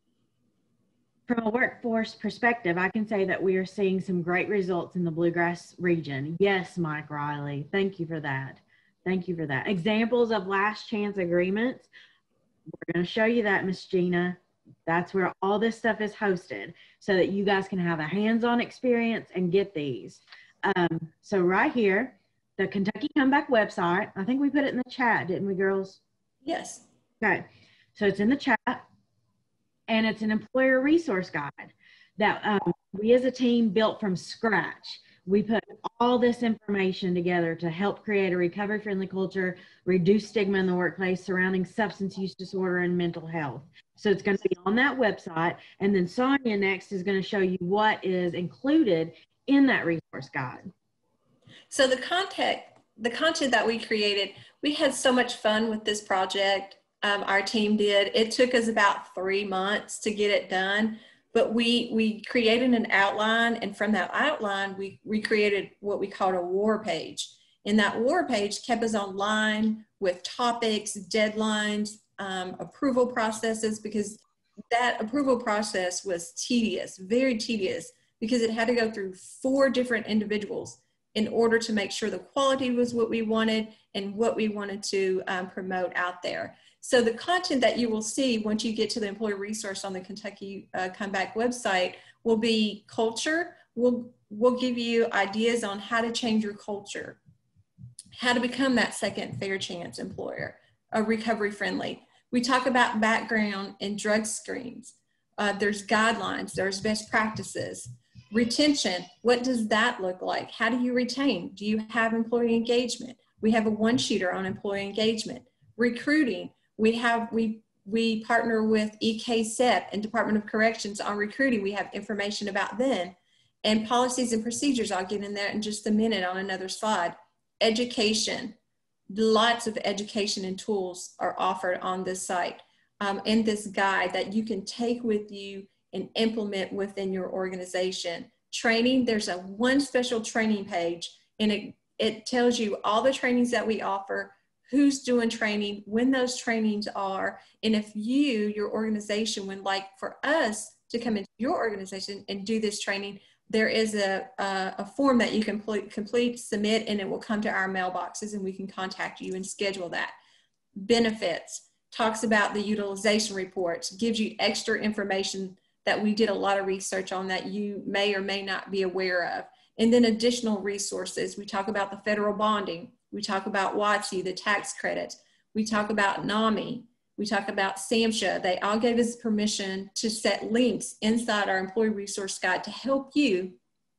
From a workforce perspective, I can say that we are seeing some great results in the Bluegrass region. Yes, Mike Riley, thank you for that. Thank you for that. Examples of last chance agreements. We're going to show you that, Miss Gina. That's where all this stuff is hosted so that you guys can have a hands-on experience and get these. Um, so right here, the Kentucky Comeback website, I think we put it in the chat, didn't we, girls? Yes. Okay, so it's in the chat, and it's an employer resource guide that um, we as a team built from scratch. We put all this information together to help create a recovery-friendly culture, reduce stigma in the workplace surrounding substance use disorder and mental health. So it's going to be on that website. And then Sonia next is going to show you what is included in that resource guide. So the content, the content that we created, we had so much fun with this project. Um, our team did. It took us about three months to get it done. But we, we created an outline, and from that outline, we recreated what we called a war page. And that war page kept us online with topics, deadlines, um, approval processes, because that approval process was tedious, very tedious, because it had to go through four different individuals in order to make sure the quality was what we wanted and what we wanted to um, promote out there. So the content that you will see once you get to the employee resource on the Kentucky uh, Comeback website will be culture. We'll, we'll give you ideas on how to change your culture, how to become that second fair chance employer, a recovery friendly. We talk about background and drug screens. Uh, there's guidelines, there's best practices. Retention, what does that look like? How do you retain? Do you have employee engagement? We have a one-sheeter on employee engagement. Recruiting. We have, we, we partner with E K S E P and Department of Corrections on recruiting. We have information about them. And policies and procedures, I'll get in there in just a minute on another slide. Education, lots of education and tools are offered on this site, um, in this guide that you can take with you and implement within your organization. Training, there's a one special training page, and it, it tells you all the trainings that we offer, who's doing training, when those trainings are, and if you, your organization, would like for us to come into your organization and do this training, there is a, a, a form that you can complete, complete, submit, and it will come to our mailboxes and we can contact you and schedule that. Benefits, talks about the utilization reports, gives you extra information that we did a lot of research on that you may or may not be aware of. And then additional resources, we talk about the federal bonding, we talk about W A T S I, the tax credits. We talk about NAMI. We talk about SAMHSA. They all gave us permission to set links inside our employee resource guide to help you,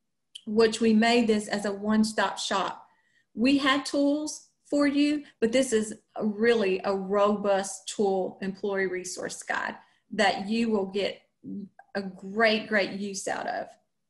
which we made this as a one-stop shop. We had tools for you, but this is a really a robust tool employee resource guide that you will get a great, great use out of.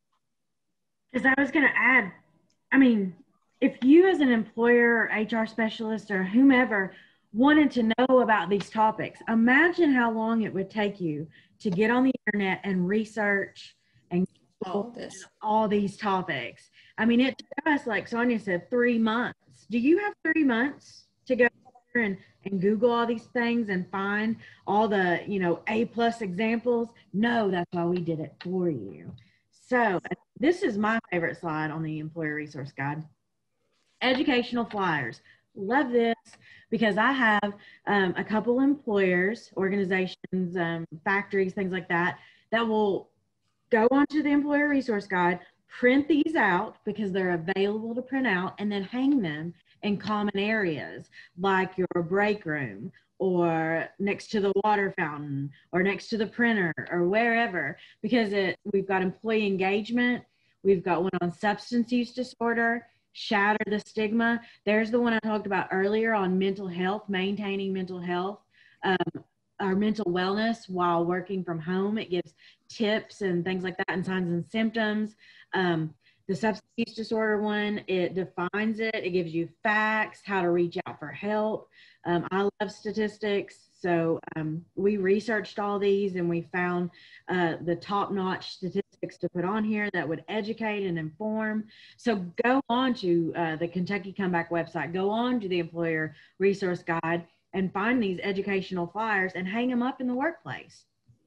Because I was going to add, I mean, if you as an employer, or H R specialist, or whomever wanted to know about these topics, imagine how long it would take you to get on the internet and research and all this, all these topics. I mean, it took us, like Sonia said, three months. Do you have three months to go and, and Google all these things and find all the, you know, A plus examples? No, that's why we did it for you. So this is my favorite slide on the employer resource guide. Educational flyers. Love this because I have um, a couple employers, organizations, um, factories, things like that, that will go onto the employer resource guide, print these out because they're available to print out, and then hang them in common areas like your break room or next to the water fountain or next to the printer or wherever, because it, we've got employee engagement. We've got one on substance use disorder, shatter the stigma. There's the one I talked about earlier on mental health, maintaining mental health, um, our mental wellness while working from home. It gives tips and things like that and signs and symptoms. Um, the substance use disorder one, it defines it. It gives you facts, how to reach out for help. Um, I love statistics. So um, we researched all these and we found uh, the top-notch statistics to put on here that would educate and inform. So go on to uh, the Kentucky Comeback website, go on to the employer resource guide, and find these educational flyers and hang them up in the workplace.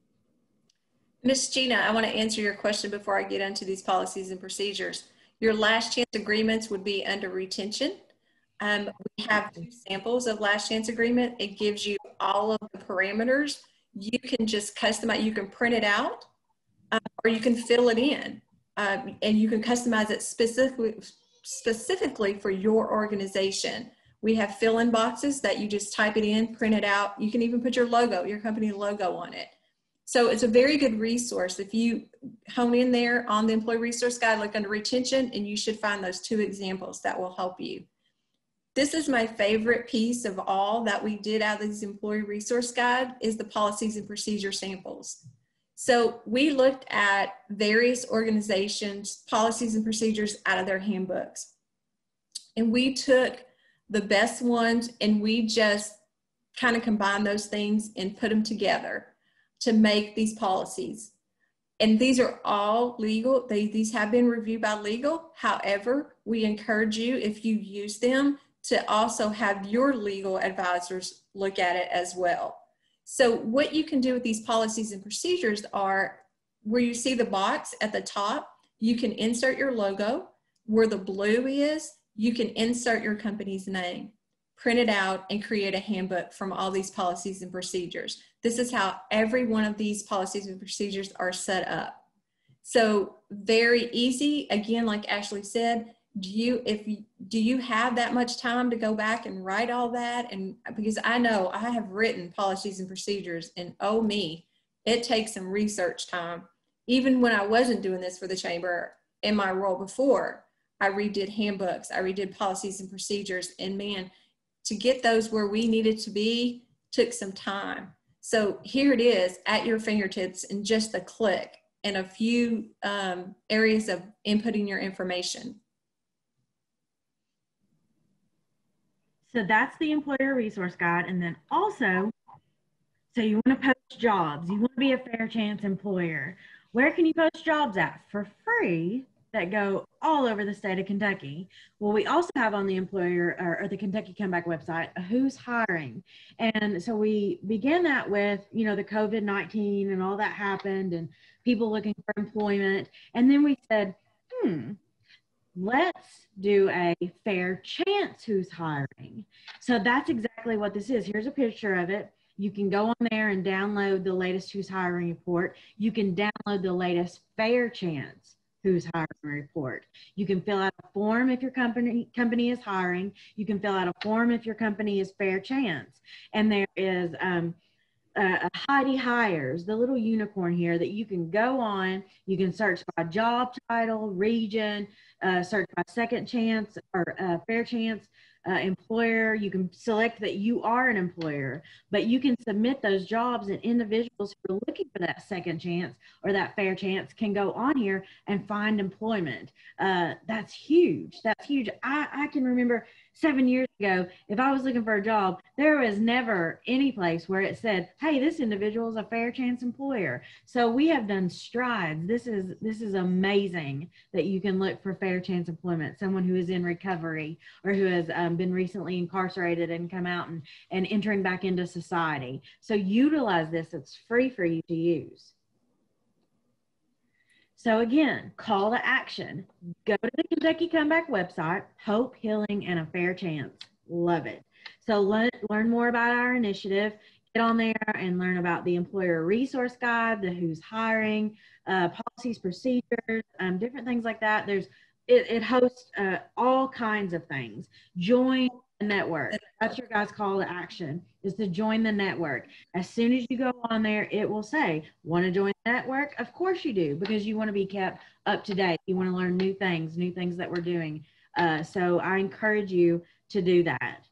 Miss Gina, I want to answer your question before I get into these policies and procedures. Your last chance agreements would be under retention. Um, we have two samples of last chance agreement. It gives you all of the parameters. You can just customize, you can print it out, uh, or you can fill it in, um, and you can customize it specifically, specifically for your organization. We have fill-in boxes that you just type it in, print it out. You can even put your logo, your company logo on it. So it's a very good resource. If you hone in there on the employee resource guide, look under retention, and you should find those two examples that will help you. This is my favorite piece of all that we did out of this employee resource guide is the policies and procedure samples. So we looked at various organizations' policies and procedures out of their handbooks. And we took the best ones and we just kind of combined those things and put them together to make these policies. And these are all legal. They, these have been reviewed by legal. However, we encourage you, if you use them, to also have your legal advisors look at it as well. So what you can do with these policies and procedures are where you see the box at the top, you can insert your logo. Where the blue is, you can insert your company's name, print it out, and create a handbook from all these policies and procedures. This is how every one of these policies and procedures are set up. So very easy. Again, like Ashley said, do you, if you, do you have that much time to go back and write all that? And because I know I have written policies and procedures, and oh me, it takes some research time. Even when I wasn't doing this for the chamber in my role before, I redid handbooks, I redid policies and procedures, and man, to get those where we needed to be took some time. So here it is at your fingertips in just a click and a few um, areas of inputting your information. So that's the employer resource guide. And then also, so you want to post jobs, you want to be a fair chance employer. Where can you post jobs at for free that go all over the state of Kentucky? Well, we also have on the employer or, or the Kentucky Comeback website, who's hiring. And so we began that with, you know, the COVID nineteen and all that happened and people looking for employment. And then we said, hmm, let's do a fair chance who's hiring. So that's exactly what this is. Here's a picture of it. You can go on there and download the latest who's hiring report. You can download the latest fair chance who's hiring report. You can fill out a form if your company company is hiring. You can fill out a form if your company is fair chance. And there is um, uh, Heidi Hires, the little unicorn here that you can go on. You can search by job title, region, uh, search by second chance or uh, fair chance uh, employer. You can select that you are an employer, but you can submit those jobs, and individuals who are looking for that second chance or that fair chance can go on here and find employment. Uh, that's huge. That's huge. I, I can remember seven years ago, if I was looking for a job, there was never any place where it said, hey, this individual is a fair chance employer. So we have done strides. This is, this is amazing that you can look for fair chance employment, someone who is in recovery or who has um, been recently incarcerated and come out and, and entering back into society. So utilize this. It's free for you to use. So again, call to action. Go to the Kentucky Comeback website, Hope, Healing, and a Fair Chance. Love it. So learn, learn more about our initiative. Get on there and learn about the employer resource guide, the who's hiring, uh, policies, procedures, um, different things like that. There's it, it hosts uh, all kinds of things. Join the network. That's your guys' call to action, is to join the network. As soon as you go on there, it will say, want to join the network? Of course you do, because you want to be kept up to date. You want to learn new things, new things that we're doing. Uh, so I encourage you to do that.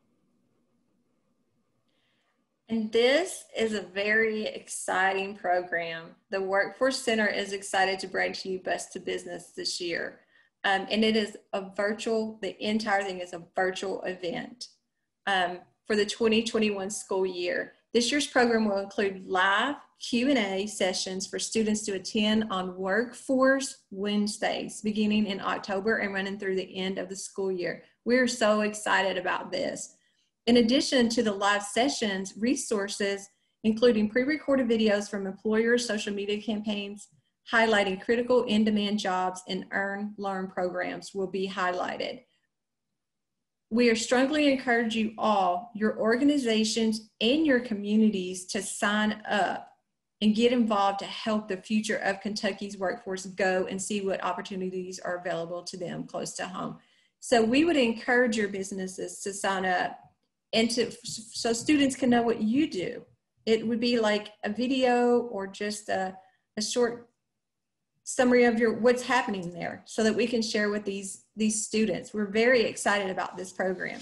And this is a very exciting program. The Workforce Center is excited to bring to you Best to Business this year. Um, and it is a virtual, the entire thing is a virtual event um, for the twenty twenty-one school year. This year's program will include live Q and A sessions for students to attend on Workforce Wednesdays, beginning in October and running through the end of the school year. We're so excited about this. In addition to the live sessions, resources, including pre-recorded videos from employers' social media campaigns, highlighting critical in-demand jobs and earn, learn programs will be highlighted. We are strongly encourage you all, your organizations and your communities to sign up and get involved to help the future of Kentucky's workforce go and see what opportunities are available to them close to home. So we would encourage your businesses to sign up and to, so students can know what you do. It would be like a video or just a, a short summary of your what's happening there so that we can share with these, these students. We're very excited about this program.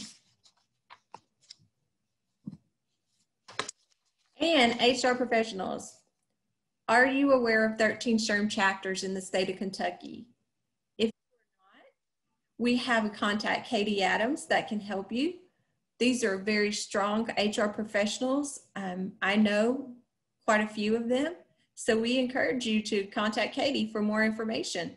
And H R professionals, are you aware of thirteen SHRM chapters in the state of Kentucky? If you're not, we have a contact, Katie Adams, that can help you. These are very strong H R professionals. Um, I know quite a few of them. So we encourage you to contact Katie for more information.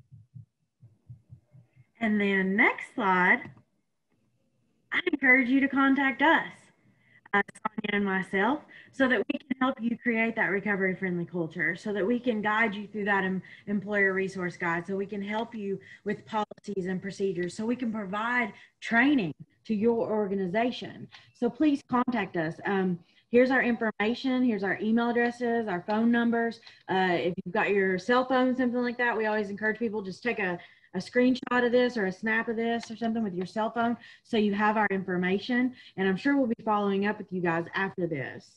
And then next slide, I encourage you to contact us, uh, Sonia and myself, so that we can help you create that recovery-friendly culture, so that we can guide you through that em employer resource guide, so we can help you with policies and procedures, so we can provide training to your organization. So please contact us. Um, here's our information. Here's our email addresses, our phone numbers. Uh, if you've got your cell phone, something like that, we always encourage people just take a a screenshot of this or a snap of this or something with your cell phone so you have our information, and I'm sure we'll be following up with you guys after this.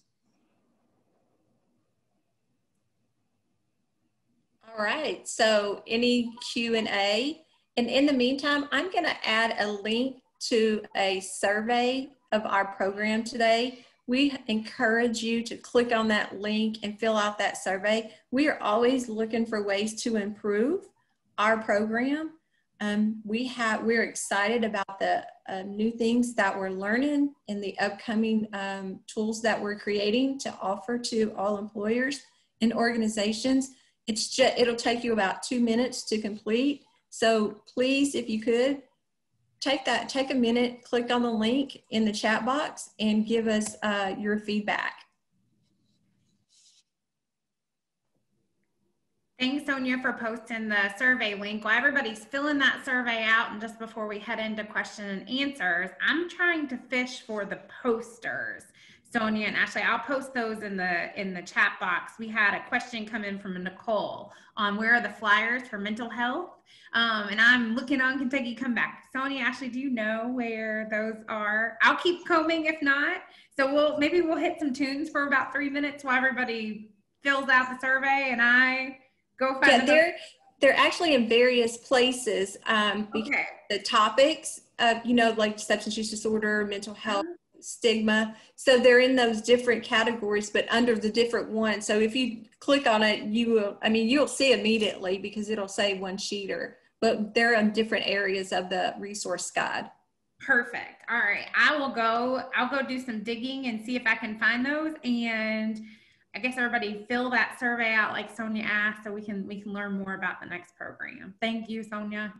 All right, so any Q and A, and in the meantime, I'm going to add a link to a survey of our program today. We encourage you to click on that link and fill out that survey. We are always looking for ways to improve our program. Um, we have, we're excited about the uh, new things that we're learning and the upcoming um, tools that we're creating to offer to all employers and organizations. It's just, it'll take you about two minutes to complete. So please, if you could, take that, take a minute, click on the link in the chat box and give us uh, your feedback. Thanks, Sonia, for posting the survey link. While everybody's filling that survey out, and just before we head into question and answers, I'm trying to fish for the posters. Sonia and Ashley, I'll post those in the in the chat box. We had a question come in from Nicole on where are the flyers for mental health, um, and I'm looking on Kentucky Comeback. Sonia, Ashley, do you know where those are? I'll keep combing if not. So we'll maybe we'll hit some tunes for about three minutes while everybody fills out the survey, and I go find. Yeah, they're they're actually in various places. Um, because okay. The topics, uh, you know, like substance use disorder, mental health. Uh-huh. Stigma, so they're in those different categories but under the different ones. So if you click on it, you will, I mean, you'll see immediately because it'll say one sheeter, but they're in different areas of the resource guide. Perfect. All right, I will go I'll go do some digging and see if I can find those, and I guess everybody fill that survey out like Sonia asked so we can we can learn more about the next program. Thank you, Sonia.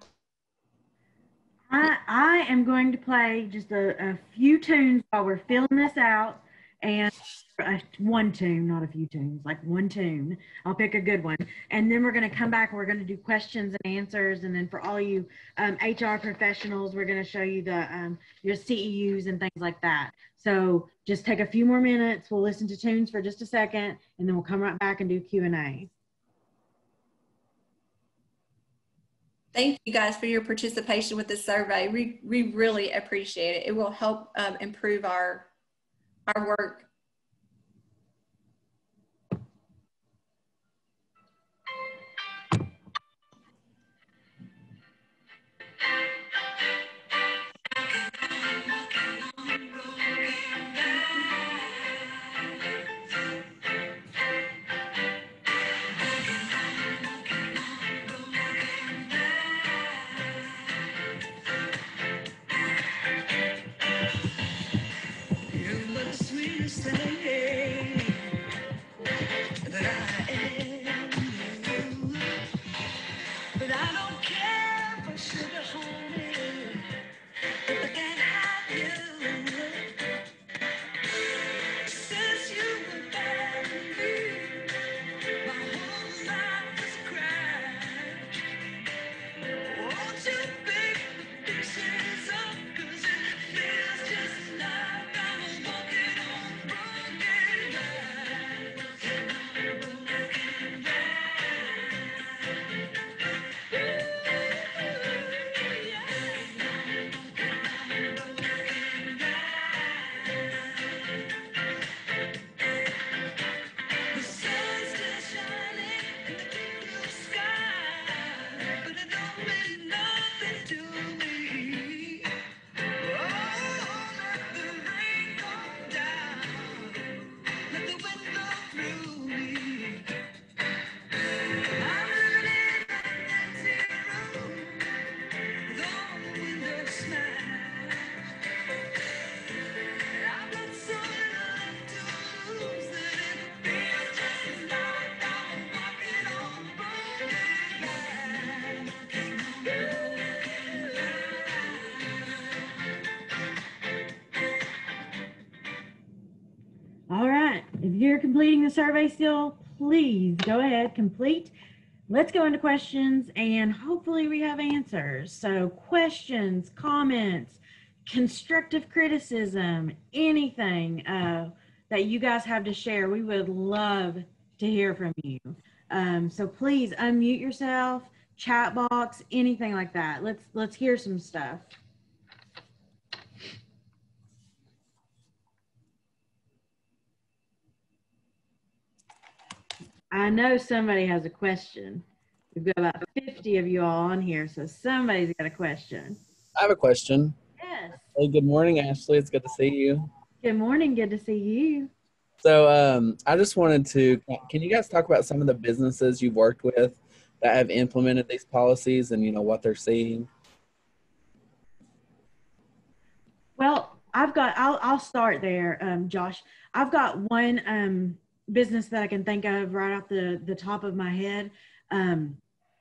I, I am going to play just a, a few tunes while we're filling this out, and uh, one tune, not a few tunes, like one tune. I'll pick a good one. And then we're going to come back and we're going to do questions and answers. And then for all you um, H R professionals, we're going to show you the um, your C E Us and things like that. So just take a few more minutes. We'll listen to tunes for just a second, and then we'll come right back and do Q and A. Thank you guys for your participation with this survey. We, we really appreciate it. It will help um, improve our, our work. Sweetest you're completing the survey still, please go ahead, complete. Let's go into questions and hopefully we have answers. So questions, comments, constructive criticism, anything uh, that you guys have to share, we would love to hear from you. Um, so please unmute yourself, chat box, anything like that. Let's let's hear some stuff. I know somebody has a question. We've got about fifty of you all on here, so somebody's got a question. I have a question. Yes. Hey, good morning, Ashley. It's good to see you. Good morning. Good to see you. So um, I just wanted to, can you guys talk about some of the businesses you've worked with that have implemented these policies and, you know, what they're seeing? Well, I've got, I'll, I'll start there, um, Josh. I've got one um, business that I can think of right off the, the top of my head. Um,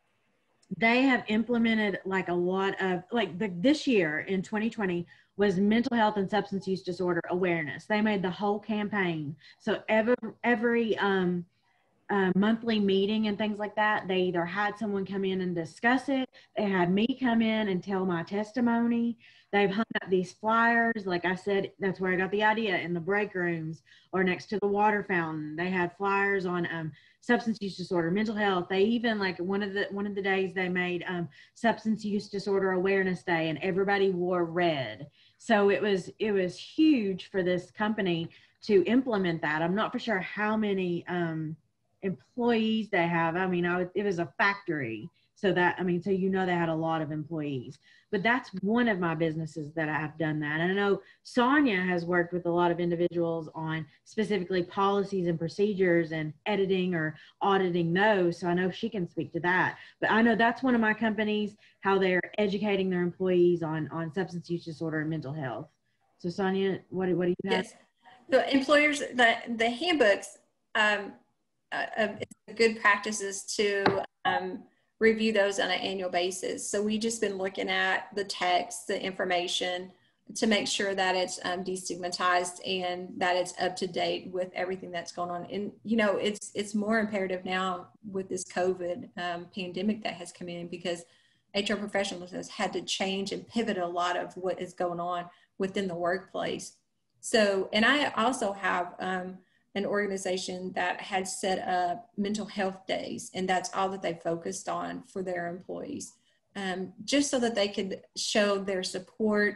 they have implemented like a lot of, like the, this year in twenty twenty was mental health and substance use disorder awareness. They made the whole campaign. So every, every um, uh, monthly meeting and things like that, they either had someone come in and discuss it. They had me come in and tell my testimony. They've hung up these flyers. Like I said, that's where I got the idea, in the break rooms or next to the water fountain. They had flyers on um, substance use disorder, mental health. They even, like one of the one of the days they made um, substance use disorder awareness day, and everybody wore red. So it was it was huge for this company to implement that. I'm not for sure how many um, employees they have. I mean, I, it was a factory. So that, I mean, so you know they had a lot of employees. But that's one of my businesses that I have done that. And I know Sonia has worked with a lot of individuals on specifically policies and procedures and editing or auditing those. So I know she can speak to that. But I know that's one of my companies, how they're educating their employees on, on substance use disorder and mental health. So Sonia, what, what do you have? Yes. The employers, the, the handbooks, um, uh, uh, good practices to um, review those on an annual basis. So we just been looking at the text, the information to make sure that it's um, destigmatized and that it's up to date with everything that's going on. And, you know, it's, it's more imperative now with this COVID um, pandemic that has come in, because H R professionals has had to change and pivot a lot of what is going on within the workplace. So, and I also have um, an organization that had set up mental health days, and that's all that they focused on for their employees, um, just so that they could show their support,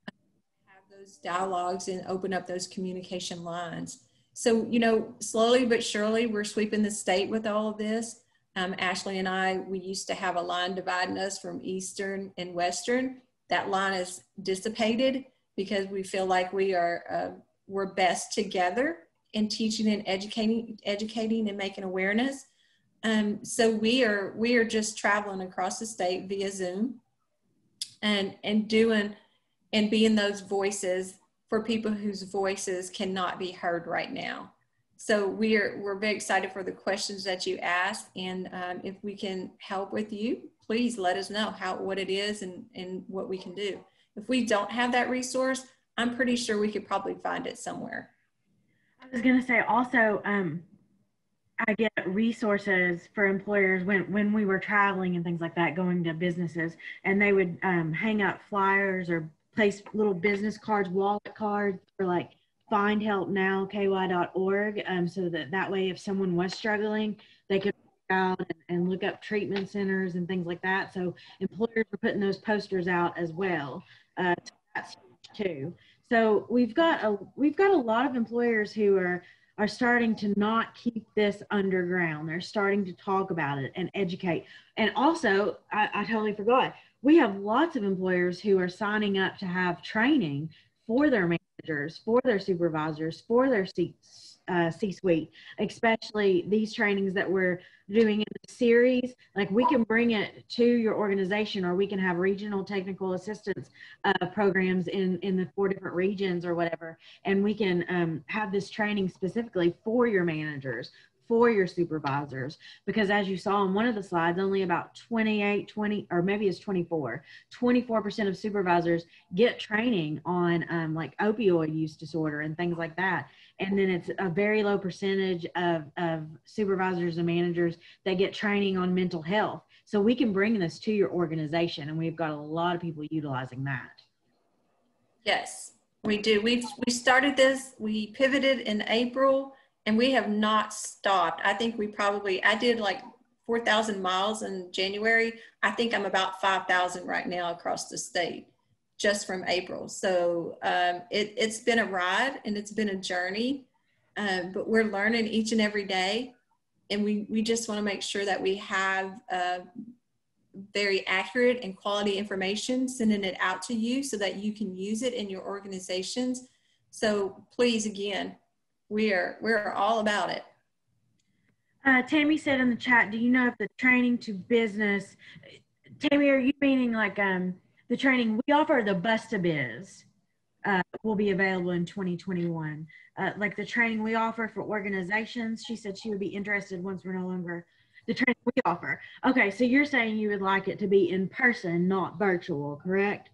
have those dialogues, and open up those communication lines. So, you know, slowly but surely, we're sweeping the state with all of this. Um, Ashley and I, we used to have a line dividing us from Eastern and Western. That line is dissipated because we feel like we are, uh, we're best together in teaching and educating, educating and making awareness. Um, so we are we are just traveling across the state via Zoom, and and doing and being those voices for people whose voices cannot be heard right now. So we are we're very excited for the questions that you asked, and um, if we can help with you, please let us know how what it is and and what we can do. If we don't have that resource, I'm pretty sure we could probably find it somewhere. I was going to say also, um, I get resources for employers when, when we were traveling and things like that, going to businesses, and they would um, hang up flyers or place little business cards, wallet cards for like find help now, K Y dot org. Um, so that that way, if someone was struggling, they could go out and, and look up treatment centers and things like that. So employers are putting those posters out as well. Uh, so that's huge too. So we've got a we've got a lot of employers who are are starting to not keep this underground. They're starting to talk about it and educate. And also, I, I totally forgot, we have lots of employers who are signing up to have training for their managers, for their supervisors, for their C, uh, C-suite, especially these trainings that we're doing in the series. Like, we can bring it to your organization, or we can have regional technical assistance uh, programs in, in the four different regions or whatever. And we can um, have this training specifically for your managers, for your supervisors, because as you saw on one of the slides, only about twenty-eight, twenty, or maybe it's twenty-four, twenty-four percent of supervisors get training on um, like opioid use disorder and things like that. And then it's a very low percentage of, of supervisors and managers that get training on mental health. So we can bring this to your organization, and we've got a lot of people utilizing that. Yes, we do. We we started this, we pivoted in April, and we have not stopped. I think we probably, I did like four thousand miles in January. I think I'm about five thousand right now across the state just from April. So um, it, it's been a ride and it's been a journey, um, but we're learning each and every day. And we, we just want to make sure that we have uh, very accurate and quality information, sending it out to you so that you can use it in your organizations. So please, again, we are, we're all about it. Uh, Tammy said in the chat, do you know if the training to business, Tammy, are you meaning like um, the training we offer, the Bus to Biz, uh, will be available in twenty twenty-one? Uh, like the training we offer for organizations, she said she would be interested once we're no longer, the training we offer. Okay, so you're saying you would like it to be in person, not virtual, correct?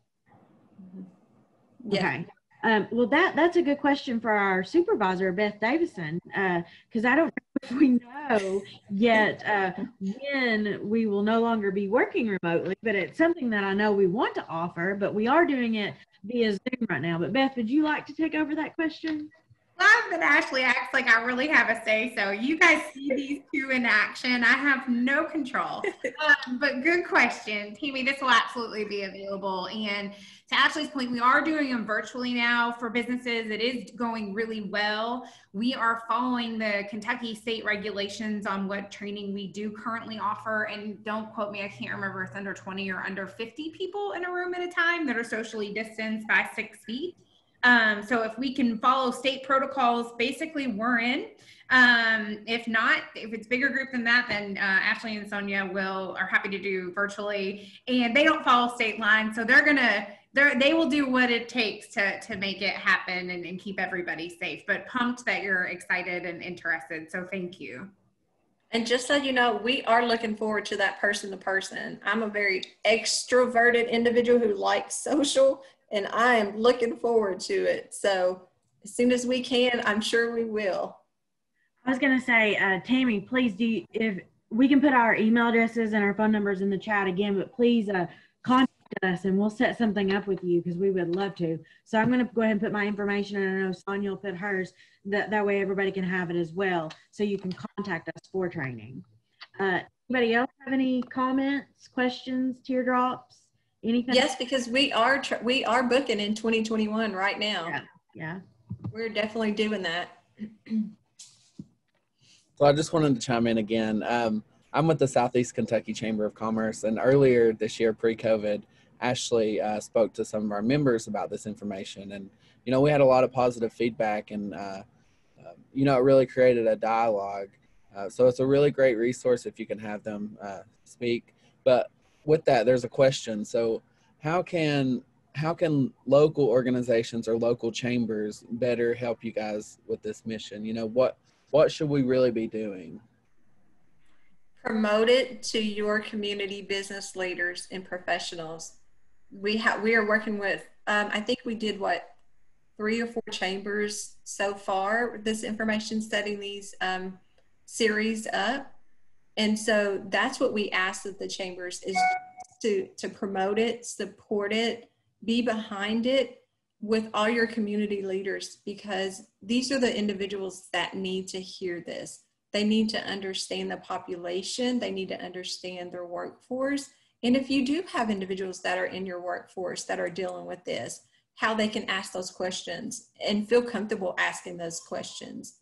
Yeah. Okay. Um, well, that that's a good question for our supervisor, Beth Davison, because uh, I don't know if we know yet uh, when we will no longer be working remotely, but it's something that I know we want to offer, but we are doing it via Zoom right now. But Beth, would you like to take over that question? Love that Ashley acts like I really have a say. So you guys see these two in action. I have no control. Um, but good question, Tammy. This will absolutely be available. And to Ashley's point, we are doing them virtually now for businesses. It is going really well. We are following the Kentucky state regulations on what training we do currently offer. And don't quote me, I can't remember if it's under twenty or under fifty people in a room at a time that are socially distanced by six feet. Um, so if we can follow state protocols, basically we're in. Um, if not, if it's bigger group than that, then uh, Ashley and Sonia will are happy to do virtually, and they don't follow state lines, so they're gonna they they will do what it takes to to make it happen and, and keep everybody safe. But pumped that you're excited and interested, so thank you. And just so you know, we are looking forward to that person to person. I'm a very extroverted individual who likes social, and I am looking forward to it. So as soon as we can, I'm sure we will. I was going to say, uh, Tammy, please do, if we can put our email addresses and our phone numbers in the chat again, but please uh, contact us and we'll set something up with you because we would love to. So I'm going to go ahead and put my information, and I know Sonia will put hers. That, that way everybody can have it as well. So you can contact us for training. Uh, anybody else have any comments, questions, teardrops? Anything? Yes, because we are tr we are booking in twenty twenty-one right now. Yeah, yeah. We're definitely doing that. So I just wanted to chime in again. Um, I'm with the Southeast Kentucky Chamber of Commerce, and earlier this year, pre-COVID, Ashley uh, spoke to some of our members about this information, and you know we had a lot of positive feedback, and uh, uh, you know it really created a dialogue. Uh, so it's a really great resource if you can have them uh, speak. But with that, there's a question. So how can how can local organizations or local chambers better help you guys with this mission? You know, what what should we really be doing? Promote it to your community business leaders and professionals. We have we are working with um, I think we did what three or four chambers so far, this information, setting these um, series up. And so that's what we ask of the chambers, is to, to promote it, support it, be behind it with all your community leaders, because these are the individuals that need to hear this. They need to understand the population. They need to understand their workforce. And if you do have individuals that are in your workforce that are dealing with this, how they can ask those questions and feel comfortable asking those questions.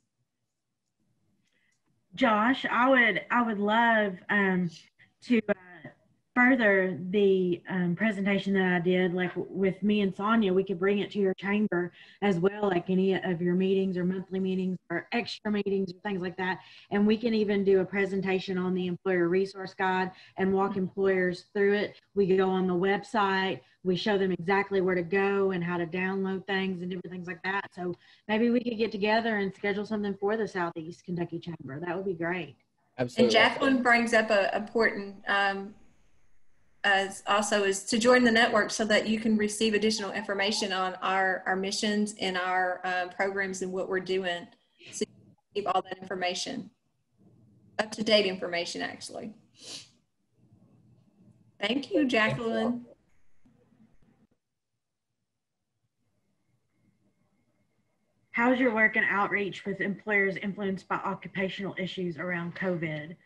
Josh, I would I would love um, to uh, further the um, presentation that I did, like with me and Sonia. We could bring it to your chamber as well, like any of your meetings or monthly meetings or extra meetings or things like that. And we can even do a presentation on the employer resource guide and walk employers through it. We go on the website. We show them exactly where to go and how to download things and different things like that. So maybe we could get together and schedule something for the Southeast Kentucky Chamber. That would be great. And Absolutely. Jacqueline brings up a important um, as also is to join the network so that you can receive additional information on our, our missions and our uh, programs and what we're doing. So you can receive all that information, up-to-date information, actually. Thank you, Jacqueline. How's your work and outreach with employers influenced by occupational issues around COVID?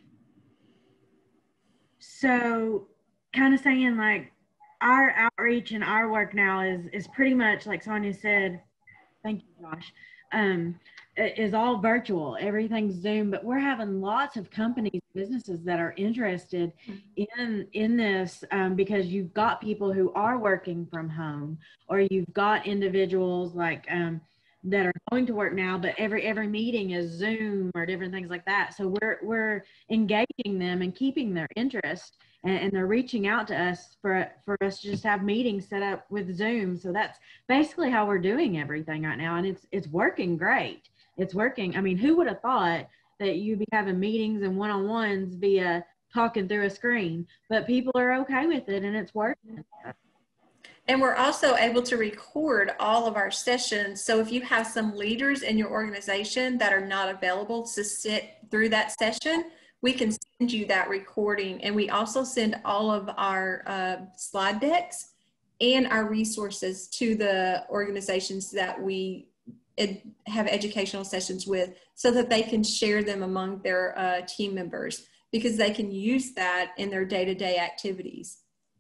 So kind of saying like our outreach and our work now is, is pretty much like Sonia said, thank you, Josh, um, is all virtual. Everything's Zoom, but we're having lots of companies, businesses that are interested in, in this um, because you've got people who are working from home, or you've got individuals like, um, that are going to work now, but every every meeting is Zoom or different things like that. So we're we're engaging them and keeping their interest, and, and they're reaching out to us for for us to just have meetings set up with Zoom. So that's basically how we're doing everything right now, and it's it's working great. It's working. I mean, who would have thought that you'd be having meetings and one-on-ones via talking through a screen? But people are okay with it, and it's working. And we're also able to record all of our sessions. So if you have some leaders in your organization that are not available to sit through that session, we can send you that recording. And we also send all of our uh, slide decks and our resources to the organizations that we ed- have educational sessions with, so that they can share them among their uh, team members, because they can use that in their day-to-day activities.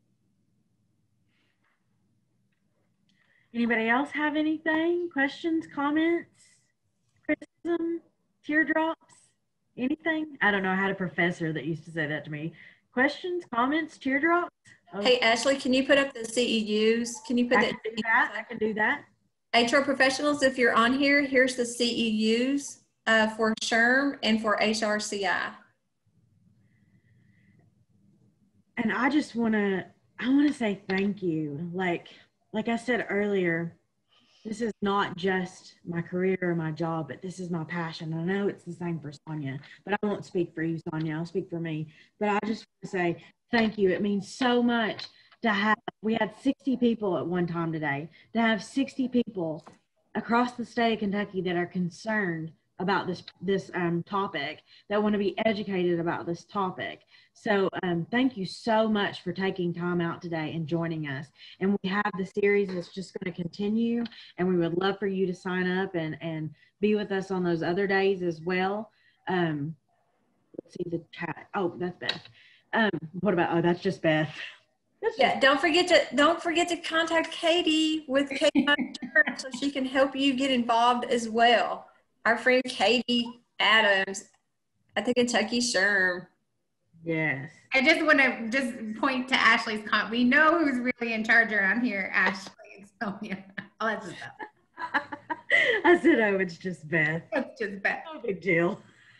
Anybody else have anything? Questions, comments, criticism, teardrops, anything? I don't know. I had a professor that used to say that to me. Questions, comments, teardrops? Oh. Hey, Ashley, can you put up the C E Us? Can you put I that? can do that. I can do that. H R professionals, if you're on here, here's the C E Us uh, for S H R M and for H R C I. And I just want to, I want to say thank you. Like, Like I said earlier, this is not just my career or my job, but this is my passion. I know it's the same for Sonia, but I won't speak for you, Sonia. I'll speak for me. But I just want to say thank you. It means so much to have, we had sixty people at one time today, to have sixty people across the state of Kentucky that are concerned about this this um, topic, that want to be educated about this topic. So um, thank you so much for taking time out today and joining us. And we have the series that's just going to continue, and we would love for you to sign up and, and be with us on those other days as well. Um, let's see the chat. Oh, that's Beth. Um, what about, oh, that's just Beth. That's Yeah, just don't forget to don't forget to contact Katie with Katie so she can help you get involved as well. Our friend Katie Adams at the Kentucky S H R M. Yes. I just want to just point to Ashley's comment. We know who's really in charge around here, Ashley and Sonia. Oh, that's just Beth. I said, oh, it's just Beth. That's just Beth. No big deal.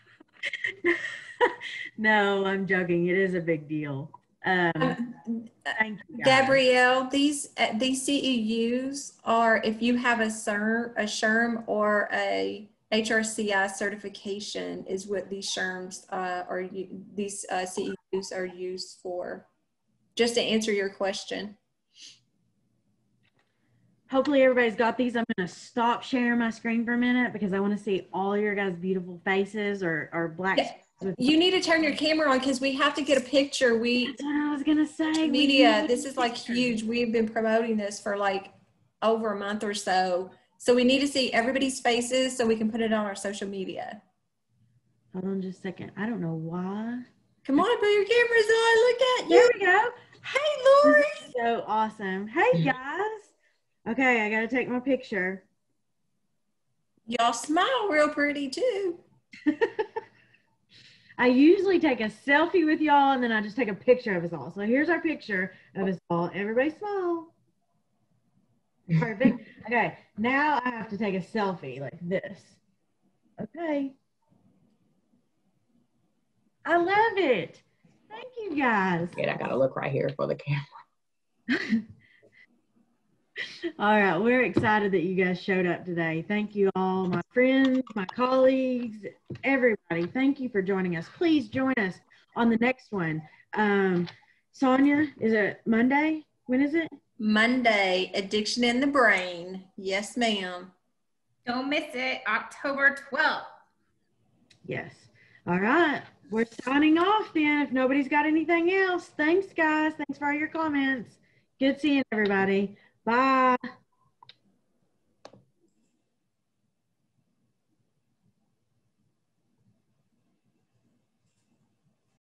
No, I'm joking. It is a big deal. Um, thank you, guys. Gabrielle, these uh, these C E Us are, if you have a S H R M, a S H R M or a H R C I certification, is what these S H R Ms uh, are. These uh, C E Us are used for. Just to answer your question. Hopefully everybody's got these. I'm going to stop sharing my screen for a minute because I want to see all your guys' beautiful faces or or black. Yeah. You need to turn your camera on because we have to get a picture. We That's what I was going to say. media, this is like huge. We've been promoting this for like over a month or so. So we need to see everybody's faces so we can put it on our social media. Hold on just a second. I don't know why. Come on, put your cameras on. Look at There you. we go. Hey, Lori. So awesome. Hey, guys. Okay, I got to take my picture. Y'all smile real pretty too. I usually take a selfie with y'all and then I just take a picture of us all. So here's our picture of us all. Everybody smile. Perfect. Okay, now I have to take a selfie like this. Okay. I love it. Thank you, guys. Good, I gotta look right here for the camera. All right, we're excited that you guys showed up today. Thank you all, my friends, my colleagues, everybody. Thank you for joining us. Please join us on the next one. Um, Sonia, is it Monday? When is it? Monday, Addiction in the Brain. Yes, ma'am. Don't miss it, October twelfth. Yes. All right. We're signing off then if nobody's got anything else. Thanks, guys. Thanks for all your comments. Good seeing everybody. Bye.